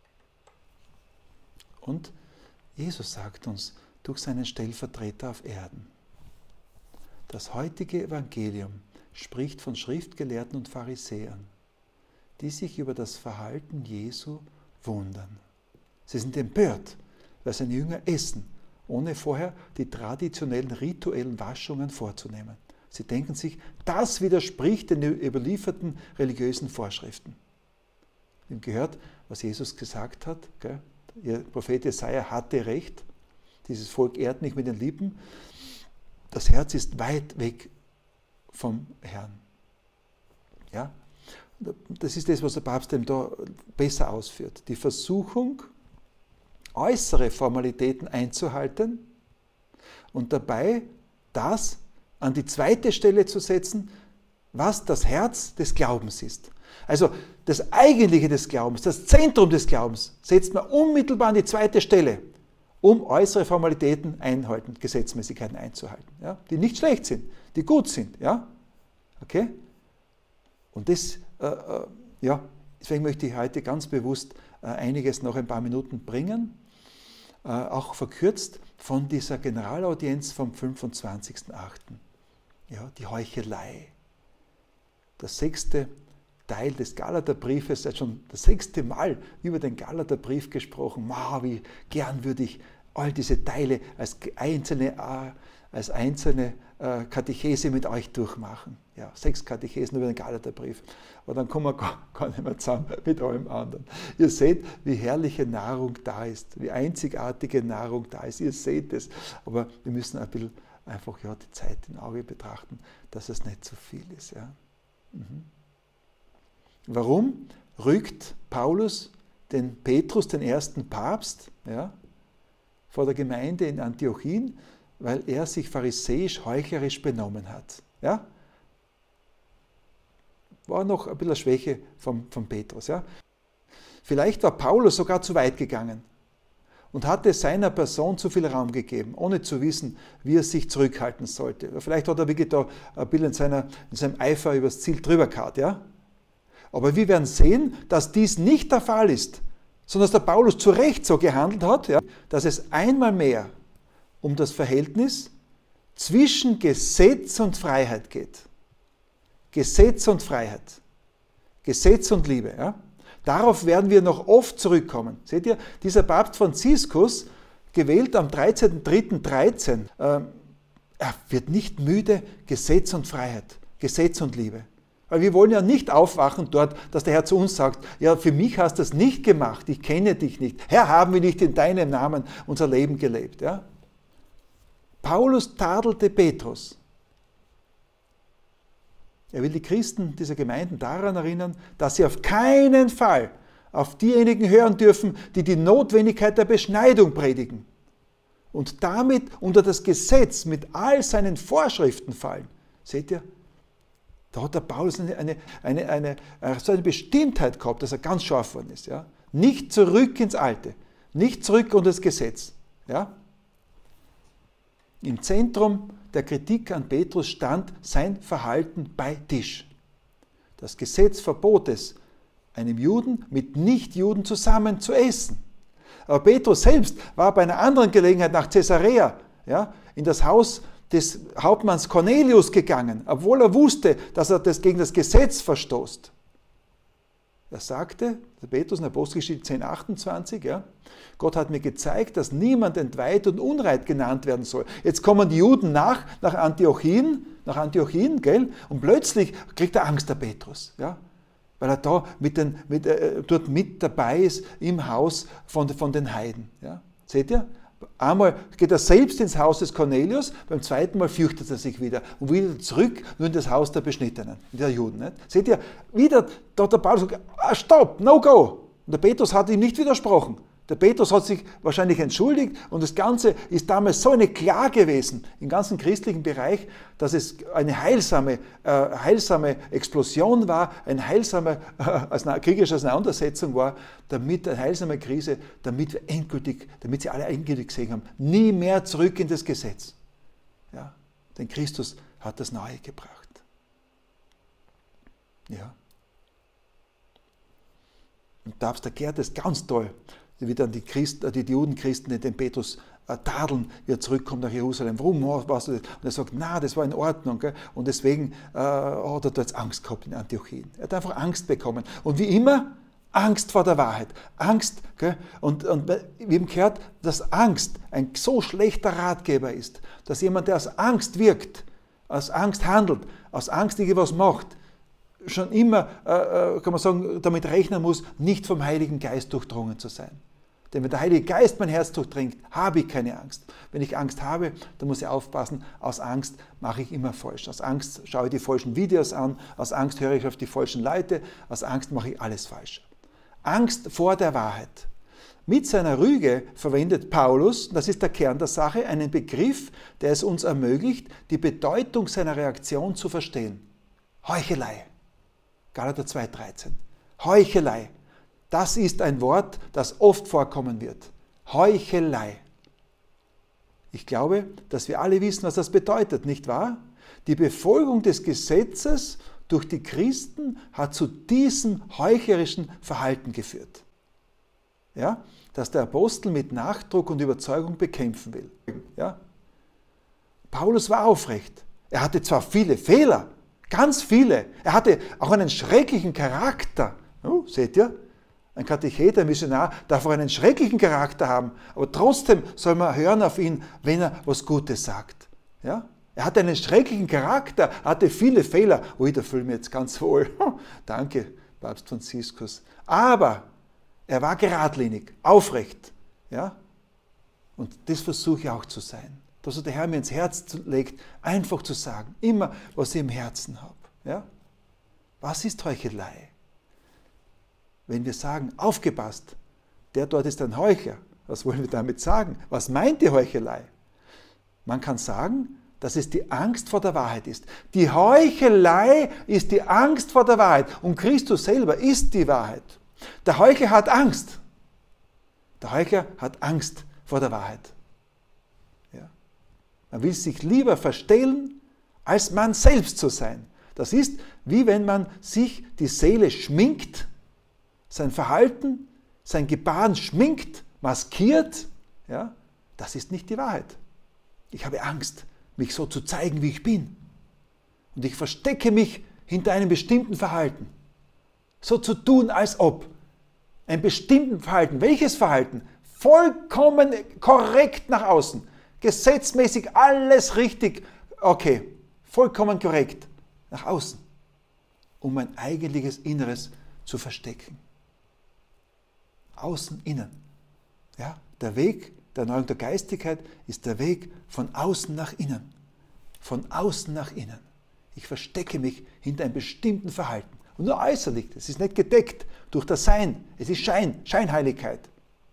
und Jesus sagt uns durch seinen Stellvertreter auf Erden, das heutige Evangelium spricht von Schriftgelehrten und Pharisäern, die sich über das Verhalten Jesu wundern. Sie sind empört, weil seine Jünger essen, ohne vorher die traditionellen rituellen Waschungen vorzunehmen. Sie denken sich, das widerspricht den überlieferten religiösen Vorschriften. Wir haben gehört, was Jesus gesagt hat. Gell? Der Prophet Jesaja hatte recht. Dieses Volk ehrt mich mit den Lippen. Das Herz ist weit weg vom Herrn. Ja? Das ist das, was der Papst eben da besser ausführt. Die Versuchung, äußere Formalitäten einzuhalten und dabei das an die zweite Stelle zu setzen, was das Herz des Glaubens ist. Also das Eigentliche des Glaubens, das Zentrum des Glaubens, setzt man unmittelbar an die zweite Stelle, um äußere Formalitäten einhalten, Gesetzmäßigkeiten einzuhalten, ja, die nicht schlecht sind, die gut sind. Ja? Okay? Und das, äh, äh, ja, deswegen möchte ich heute ganz bewusst äh, einiges noch ein paar Minuten bringen, äh, auch verkürzt von dieser Generalaudienz vom fünfundzwanzigsten achten Ja, die Heuchelei. Das sechste Teil des Galaterbriefes, er hat schon das sechste Mal über den Galaterbrief gesprochen. Wow, wie gern würde ich all diese Teile als einzelne, als einzelne Katechese mit euch durchmachen. Ja, sechs Katechesen über den Galaterbrief. Aber dann kommen wir gar, gar nicht mehr zusammen mit allem anderen. Ihr seht, wie herrliche Nahrung da ist, wie einzigartige Nahrung da ist. Ihr seht es. Aber wir müssen ein bisschen einfach ja, die Zeit im Auge betrachten, dass es nicht zu viel ist. Ja. Mhm. Warum rückt Paulus den Petrus, den ersten Papst, ja, vor der Gemeinde in Antiochien? Weil er sich pharisäisch, heuchlerisch benommen hat. Ja? War noch ein bisschen Schwäche von, von Petrus. Ja? Vielleicht war Paulus sogar zu weit gegangen und hatte seiner Person zu viel Raum gegeben, ohne zu wissen, wie er sich zurückhalten sollte. Vielleicht hat er wirklich da ein bisschen in, seiner, in seinem Eifer übers Ziel drüber gehabt. Ja? Aber wir werden sehen, dass dies nicht der Fall ist, sondern dass der Paulus zu Recht so gehandelt hat, ja? Dass es einmal mehr um das Verhältnis zwischen Gesetz und Freiheit geht. Gesetz und Freiheit. Gesetz und Liebe. Ja? Darauf werden wir noch oft zurückkommen. Seht ihr, dieser Papst Franziskus, gewählt am dreizehnten dritten dreizehn, äh, er wird nicht müde, Gesetz und Freiheit, Gesetz und Liebe. Weil wir wollen ja nicht aufwachen dort, dass der Herr zu uns sagt, ja, für mich hast du das nicht gemacht, ich kenne dich nicht. Herr, haben wir nicht in deinem Namen unser Leben gelebt. Ja? Paulus tadelte Petrus. Er will die Christen dieser Gemeinden daran erinnern, dass sie auf keinen Fall auf diejenigen hören dürfen, die die Notwendigkeit der Beschneidung predigen und damit unter das Gesetz mit all seinen Vorschriften fallen. Seht ihr? Da hat der Paulus eine, eine, eine, eine, so eine Bestimmtheit gehabt, dass er ganz scharf worden ist. Ja? Nicht zurück ins Alte, nicht zurück unter das Gesetz. Ja? Im Zentrum der Kritik an Petrus stand sein Verhalten bei Tisch. Das Gesetz verbot es, einem Juden mit Nichtjuden zusammen zu essen. Aber Petrus selbst war bei einer anderen Gelegenheit nach Caesarea, ja, in das Haus des Hauptmanns Cornelius gegangen, obwohl er wusste, dass er das gegen das Gesetz verstoßt. Er sagte, der Petrus in Apostelgeschichte zehn achtundzwanzig, ja, Gott hat mir gezeigt, dass niemand entweiht und unreit genannt werden soll. Jetzt kommen die Juden nach, nach Antiochien, nach Antiochien, gell, und plötzlich kriegt er Angst, der Petrus, ja, weil er da mit den, mit, äh, dort mit dabei ist im Haus von, von den Heiden. Ja. Seht ihr? Einmal geht er selbst ins Haus des Cornelius, beim zweiten Mal fürchtet er sich wieder und wieder zurück nur in das Haus der Beschnittenen, der Juden. Nicht? Seht ihr, wieder, da hat der Paulus gesagt, ah, stopp, no go. Und der Petrus hat ihm nicht widersprochen. Der Petrus hat sich wahrscheinlich entschuldigt und das Ganze ist damals so eine Klage gewesen im ganzen christlichen Bereich, dass es eine heilsame, äh, heilsame Explosion war, eine heilsame äh, als eine kriegerische Auseinandersetzung war, damit eine heilsame Krise, damit wir endgültig, damit sie alle endgültig gesehen haben, nie mehr zurück in das Gesetz. Ja, denn Christus hat das Neue gebracht. Ja. Und da der Gerd ist ganz toll, wie dann die, Christen, die Judenchristen den Petrus äh, tadeln, wie er zurückkommt nach Jerusalem. Warum warst du das? Und er sagt, na, das war in Ordnung. Gell? Und deswegen äh, hat er da jetzt Angst gehabt in Antiochien. Er hat einfach Angst bekommen. Und wie immer, Angst vor der Wahrheit. Angst. Gell? Und, und wir haben gehört, dass Angst ein so schlechter Ratgeber ist, dass jemand, der aus Angst wirkt, aus Angst handelt, aus Angst irgendwas macht, schon immer, äh, kann man sagen, damit rechnen muss, nicht vom Heiligen Geist durchdrungen zu sein. Denn wenn der Heilige Geist mein Herz durchdringt, habe ich keine Angst. Wenn ich Angst habe, dann muss ich aufpassen, aus Angst mache ich immer falsch. Aus Angst schaue ich die falschen Videos an, aus Angst höre ich auf die falschen Leute, aus Angst mache ich alles falsch. Angst vor der Wahrheit. Mit seiner Rüge verwendet Paulus, das ist der Kern der Sache, einen Begriff, der es uns ermöglicht, die Bedeutung seiner Reaktion zu verstehen. Heuchelei. Galater zwei dreizehn. Heuchelei. Das ist ein Wort, das oft vorkommen wird. Heuchelei. Ich glaube, dass wir alle wissen, was das bedeutet, nicht wahr? Die Befolgung des Gesetzes durch die Christen hat zu diesem heuchlerischen Verhalten geführt. Ja? Das der Apostel mit Nachdruck und Überzeugung bekämpfen will. Ja? Paulus war aufrecht. Er hatte zwar viele Fehler, ganz viele. Er hatte auch einen schrecklichen Charakter. Oh, seht ihr? Ein Katechet, ein Missionar darf auch einen schrecklichen Charakter haben, aber trotzdem soll man hören auf ihn, wenn er was Gutes sagt. Ja? Er hatte einen schrecklichen Charakter, hatte viele Fehler. Ui, da fühle ich mich jetzt ganz wohl. Danke, Papst Franziskus. Aber er war geradlinig, aufrecht. Ja? Und das versuche ich auch zu sein. Dass der Herr mir ins Herz legt, einfach zu sagen, immer, was ich im Herzen habe. Ja? Was ist Heuchelei? Wenn wir sagen, aufgepasst, der dort ist ein Heuchler, was wollen wir damit sagen? Was meint die Heuchelei? Man kann sagen, dass es die Angst vor der Wahrheit ist. Die Heuchelei ist die Angst vor der Wahrheit und Christus selber ist die Wahrheit. Der Heuchler hat Angst. Der Heuchler hat Angst vor der Wahrheit. Ja. Man will sich lieber verstellen, als man selbst zu sein. Das ist, wie wenn man sich die Seele schminkt, sein Verhalten, sein Gebaren schminkt, maskiert. Ja. Das ist nicht die Wahrheit. Ich habe Angst, mich so zu zeigen, wie ich bin. Und ich verstecke mich hinter einem bestimmten Verhalten. So zu tun, als ob. Ein bestimmtes Verhalten. Welches Verhalten? Vollkommen korrekt nach außen. Gesetzmäßig alles richtig. Okay, vollkommen korrekt nach außen. Um mein eigentliches Inneres zu verstecken. Außen, innen. Ja, der Weg der Erneuerung der Geistigkeit ist der Weg von außen nach innen. Von außen nach innen. Ich verstecke mich hinter einem bestimmten Verhalten. Und nur äußerlich, es ist nicht gedeckt durch das Sein. Es ist Schein, Scheinheiligkeit.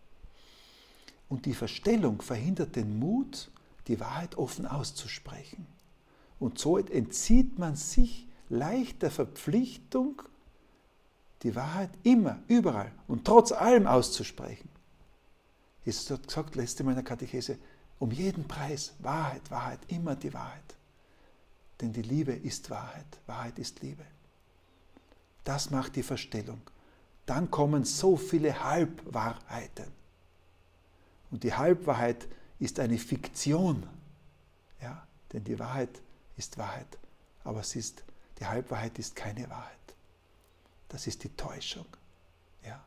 Und die Verstellung verhindert den Mut, die Wahrheit offen auszusprechen. Und so entzieht man sich leicht der Verpflichtung, die Wahrheit immer, überall und trotz allem auszusprechen. Jesus hat gesagt, letzte Mal in der Katechese, um jeden Preis, Wahrheit, Wahrheit, immer die Wahrheit. Denn die Liebe ist Wahrheit, Wahrheit ist Liebe. Das macht die Verstellung. Dann kommen so viele Halbwahrheiten. Und die Halbwahrheit ist eine Fiktion. Ja, denn die Wahrheit ist Wahrheit. Aber es ist, die Halbwahrheit ist keine Wahrheit. Das ist die Täuschung. Ja.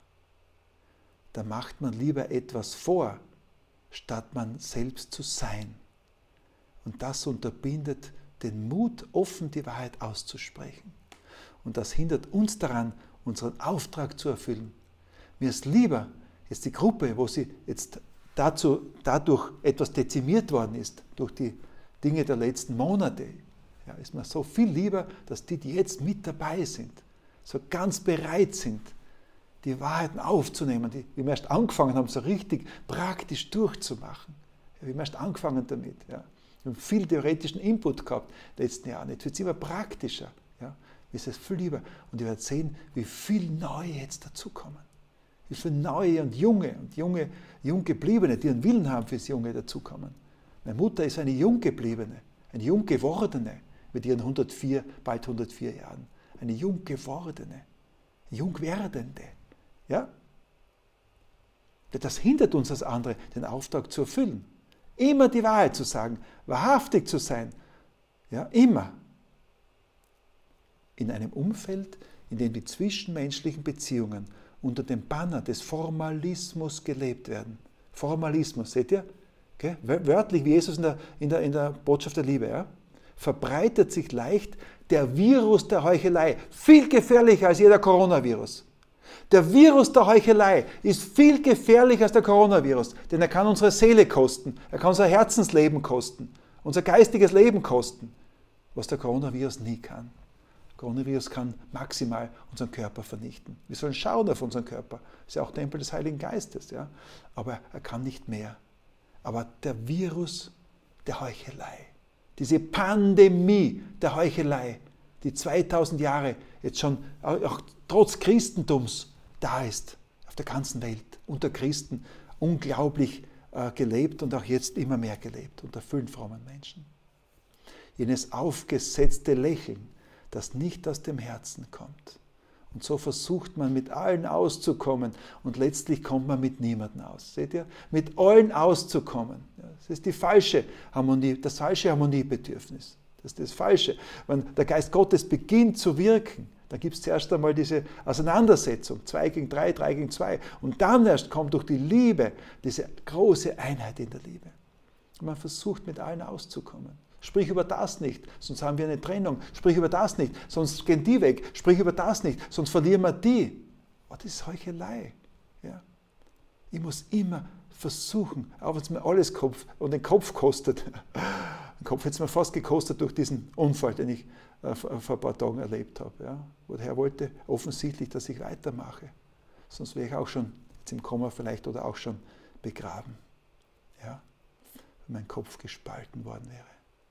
Da macht man lieber etwas vor, statt man selbst zu sein. Und das unterbindet den Mut, offen die Wahrheit auszusprechen. Und das hindert uns daran, unseren Auftrag zu erfüllen. Mir ist lieber, jetzt die Gruppe, wo sie jetzt dazu, dadurch etwas dezimiert worden ist, durch die Dinge der letzten Monate, ja, ist mir so viel lieber, dass die, die jetzt mit dabei sind, so ganz bereit sind, die Wahrheiten aufzunehmen, die, wie wir erst angefangen haben, so richtig praktisch durchzumachen. Ja, wie wir erst angefangen damit. Ja. Wir haben viel theoretischen Input gehabt in den letzten Jahren. Jetzt wird es immer praktischer. Ja. Mir ist es viel lieber. Und ihr werdet sehen, wie viel Neue jetzt dazukommen. Wie viele Neue und Junge und junge, Junggebliebene, die einen Willen haben fürs Junge, dazukommen. Meine Mutter ist eine Junggebliebene, eine Junggewordene mit ihren hundertvier, bald hundertvier Jahren. Eine Junggewordene, Jungwerdende. Ja? Das hindert uns als andere, den Auftrag zu erfüllen. Immer die Wahrheit zu sagen, wahrhaftig zu sein. Ja, immer. In einem Umfeld, in dem die zwischenmenschlichen Beziehungen unter dem Banner des Formalismus gelebt werden. Formalismus, seht ihr? Okay? Wörtlich wie Jesus in der, in der, in der Botschaft der Liebe. Ja? Verbreitet sich leicht der Virus der Heuchelei. Viel gefährlicher als jeder Coronavirus. Der Virus der Heuchelei ist viel gefährlicher als der Coronavirus, denn er kann unsere Seele kosten, er kann unser Herzensleben kosten, unser geistiges Leben kosten, was der Coronavirus nie kann. Der Coronavirus kann maximal unseren Körper vernichten. Wir sollen schauen auf unseren Körper, das ist ja auch Tempel des Heiligen Geistes, ja? Aber er kann nicht mehr. Aber der Virus der Heuchelei, diese Pandemie der Heuchelei, die zweitausend Jahre jetzt schon auch trotz Christentums da ist, auf der ganzen Welt, unter Christen, unglaublich äh, gelebt und auch jetzt immer mehr gelebt, unter vielen frommen Menschen. Jenes aufgesetzte Lächeln, das nicht aus dem Herzen kommt. Und so versucht man mit allen auszukommen und letztlich kommt man mit niemandem aus. Seht ihr? Mit allen auszukommen. Das ist die falsche Harmonie, das falsche Harmoniebedürfnis. Das ist das Falsche. Wenn der Geist Gottes beginnt zu wirken, dann gibt es zuerst einmal diese Auseinandersetzung, zwei gegen drei, drei gegen zwei. Und dann erst kommt durch die Liebe diese große Einheit in der Liebe. Und man versucht mit allen auszukommen. Sprich über das nicht, sonst haben wir eine Trennung. Sprich über das nicht, sonst gehen die weg. Sprich über das nicht, sonst verlieren wir die. Oh, das ist Heuchelei. Ja. Ich muss immer versuchen, auch wenn es mir alles Kopf und den Kopf kostet. Den Kopf hat es mir fast gekostet durch diesen Unfall, den ich äh, vor ein paar Tagen erlebt habe. Ja. Wo der Herr wollte offensichtlich, dass ich weitermache. Sonst wäre ich auch schon jetzt im Koma vielleicht oder auch schon begraben. Ja. Wenn mein Kopf gespalten worden wäre.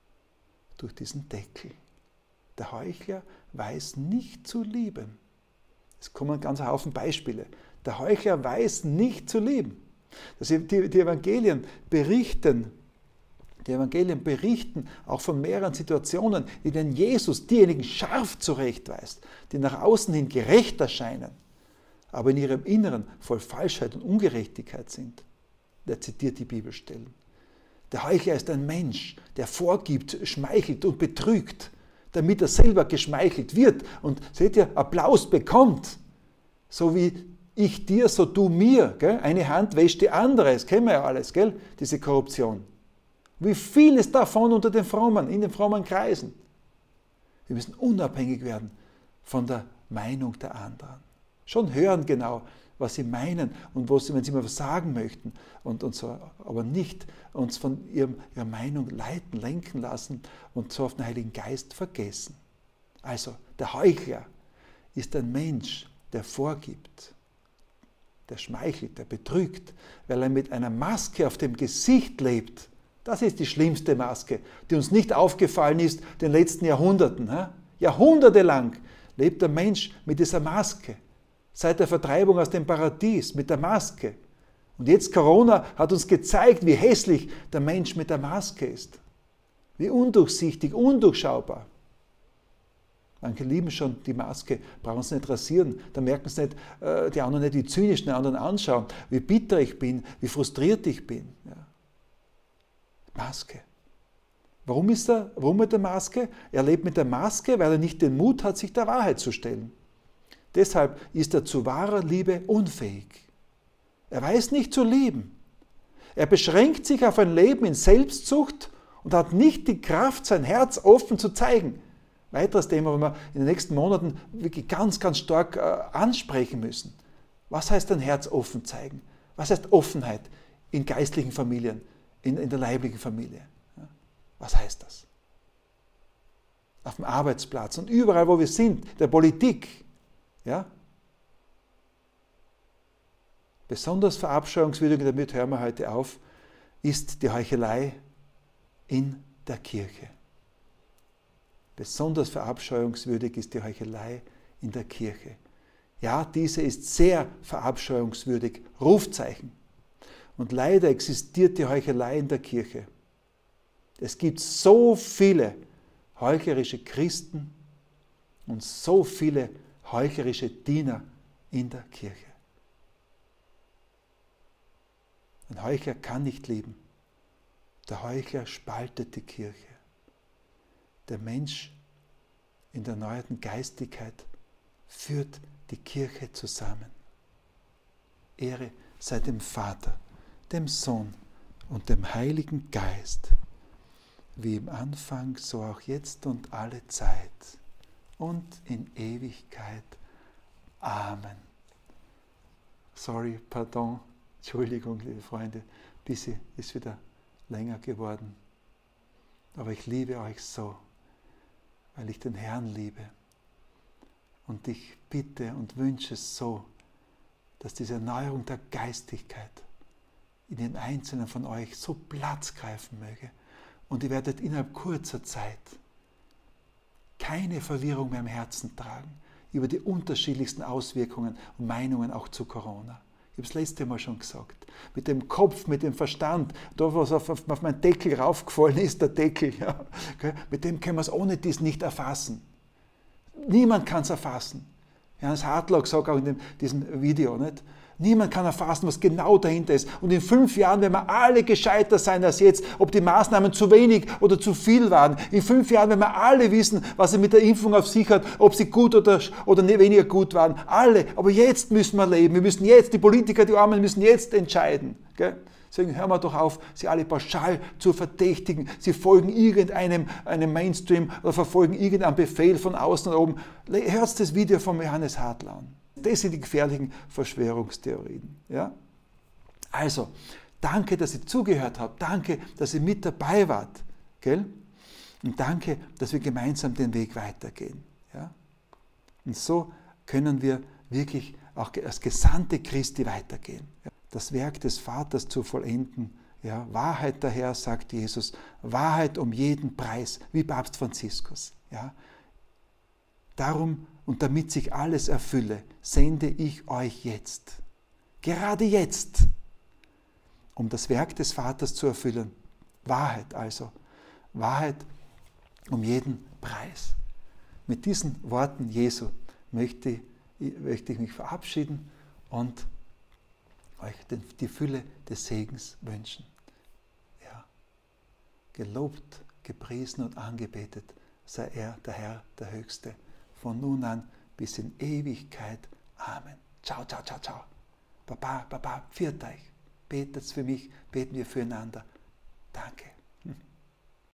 Durch diesen Deckel. Der Heuchler weiß nicht zu lieben. Es kommen ganz ein Haufen Beispiele. Der Heuchler weiß nicht zu lieben. Das die, die Evangelien berichten, die Evangelien berichten auch von mehreren Situationen, in denen Jesus diejenigen scharf zurechtweist, die nach außen hin gerecht erscheinen, aber in ihrem Inneren voll Falschheit und Ungerechtigkeit sind. Er zitiert die Bibelstellen. Der Heuchler ist ein Mensch, der vorgibt, schmeichelt und betrügt, damit er selber geschmeichelt wird und, seht ihr, Applaus bekommt. So wie ich dir, so du mir. Gell? Eine Hand wäscht die andere, das kennen wir ja alles, gell? Diese Korruption. Wie viel ist davon unter den Frommen, in den frommen Kreisen? Wir müssen unabhängig werden von der Meinung der anderen. Schon hören genau, was sie meinen und was sie, wenn sie mal was sagen möchten, und, und so, aber nicht uns von ihrem, ihrer Meinung leiten, lenken lassen und so auf den Heiligen Geist vergessen. Also, der Heuchler ist ein Mensch, der vorgibt, der schmeichelt, der betrügt, weil er mit einer Maske auf dem Gesicht lebt. Das ist die schlimmste Maske, die uns nicht aufgefallen ist in den letzten Jahrhunderten. Jahrhundertelang lebt der Mensch mit dieser Maske. Seit der Vertreibung aus dem Paradies mit der Maske. Und jetzt Corona hat uns gezeigt, wie hässlich der Mensch mit der Maske ist. Wie undurchsichtig, undurchschaubar. Manche lieben schon die Maske, brauchen sie nicht rasieren, da merken sie nicht, äh, die anderen nicht, wie zynisch die anderen anschauen, wie bitter ich bin, wie frustriert ich bin. Ja. Maske. Warum ist er, warum mit der Maske? Er lebt mit der Maske, weil er nicht den Mut hat, sich der Wahrheit zu stellen. Deshalb ist er zu wahrer Liebe unfähig. Er weiß nicht zu lieben. Er beschränkt sich auf ein Leben in Selbstsucht und hat nicht die Kraft, sein Herz offen zu zeigen. Weiteres Thema, was wir in den nächsten Monaten wirklich ganz, ganz stark äh, ansprechen müssen. Was heißt ein Herz offen zeigen? Was heißt Offenheit in geistlichen Familien, in, in der leiblichen Familie? Ja? Was heißt das? Auf dem Arbeitsplatz und überall, wo wir sind, der Politik. Ja? Besonders verabscheuungswürdig, und damit hören wir heute auf, ist die Heuchelei in der Kirche. Besonders verabscheuungswürdig ist die Heuchelei in der Kirche. Ja, diese ist sehr verabscheuungswürdig, Rufzeichen. Und leider existiert die Heuchelei in der Kirche. Es gibt so viele heuchlerische Christen und so viele heuchlerische Diener in der Kirche. Ein Heuchler kann nicht lieben. Der Heuchler spaltet die Kirche. Der Mensch in der erneuerten Geistigkeit führt die Kirche zusammen. Ehre sei dem Vater, dem Sohn und dem Heiligen Geist, wie im Anfang, so auch jetzt und alle Zeit und in Ewigkeit. Amen. Sorry, pardon, Entschuldigung, liebe Freunde, ein bisschen ist wieder länger geworden. Aber ich liebe euch so, weil ich den Herrn liebe. Und ich bitte und wünsche so, dass diese Erneuerung der Geistigkeit in den Einzelnen von euch so Platz greifen möge. Und ihr werdet innerhalb kurzer Zeit keine Verwirrung mehr im Herzen tragen über die unterschiedlichsten Auswirkungen und Meinungen auch zu Corona. Ich habe es letzte Mal schon gesagt. Mit dem Kopf, mit dem Verstand, da was auf, auf, auf meinen Deckel raufgefallen ist, der Deckel, ja, okay, mit dem können wir es ohne dies nicht erfassen. Niemand kann es erfassen. Johannes Hartlag sagt auch in dem, diesem Video, nicht? Niemand kann erfassen, was genau dahinter ist. Und in fünf Jahren werden wir alle gescheiter sein als jetzt, ob die Maßnahmen zu wenig oder zu viel waren. In fünf Jahren werden wir alle wissen, was er mit der Impfung auf sich hat, ob sie gut oder, oder weniger gut waren. Alle. Aber jetzt müssen wir leben. Wir müssen jetzt, die Politiker, die Armen müssen jetzt entscheiden. Gell? Deswegen hören wir doch auf, sie alle pauschal zu verdächtigen. Sie folgen irgendeinem einem Mainstream oder verfolgen irgendeinen Befehl von außen und oben. Hört das Video von Johannes Hartl an. Das sind die gefährlichen Verschwörungstheorien. Ja? Also, danke, dass ihr zugehört habt. Danke, dass ihr mit dabei wart. Gell? Und danke, dass wir gemeinsam den Weg weitergehen. Ja? Und so können wir wirklich auch als Gesandte Christi weitergehen. Ja? Das Werk des Vaters zu vollenden. Ja? Wahrheit daher, sagt Jesus. Wahrheit um jeden Preis, wie Papst Franziskus. Ja? Darum und damit sich alles erfülle, sende ich euch jetzt, gerade jetzt, um das Werk des Vaters zu erfüllen. Wahrheit also, Wahrheit um jeden Preis. Mit diesen Worten Jesu möchte ich, möchte ich mich verabschieden und euch den, die Fülle des Segens wünschen. Ja. Gelobt, gepriesen und angebetet sei er, der Herr, der Höchste, von nun an bis in Ewigkeit. Amen. Ciao, ciao, ciao, ciao. Baba, Baba, pfiat euch. Betet für mich, beten wir füreinander. Danke.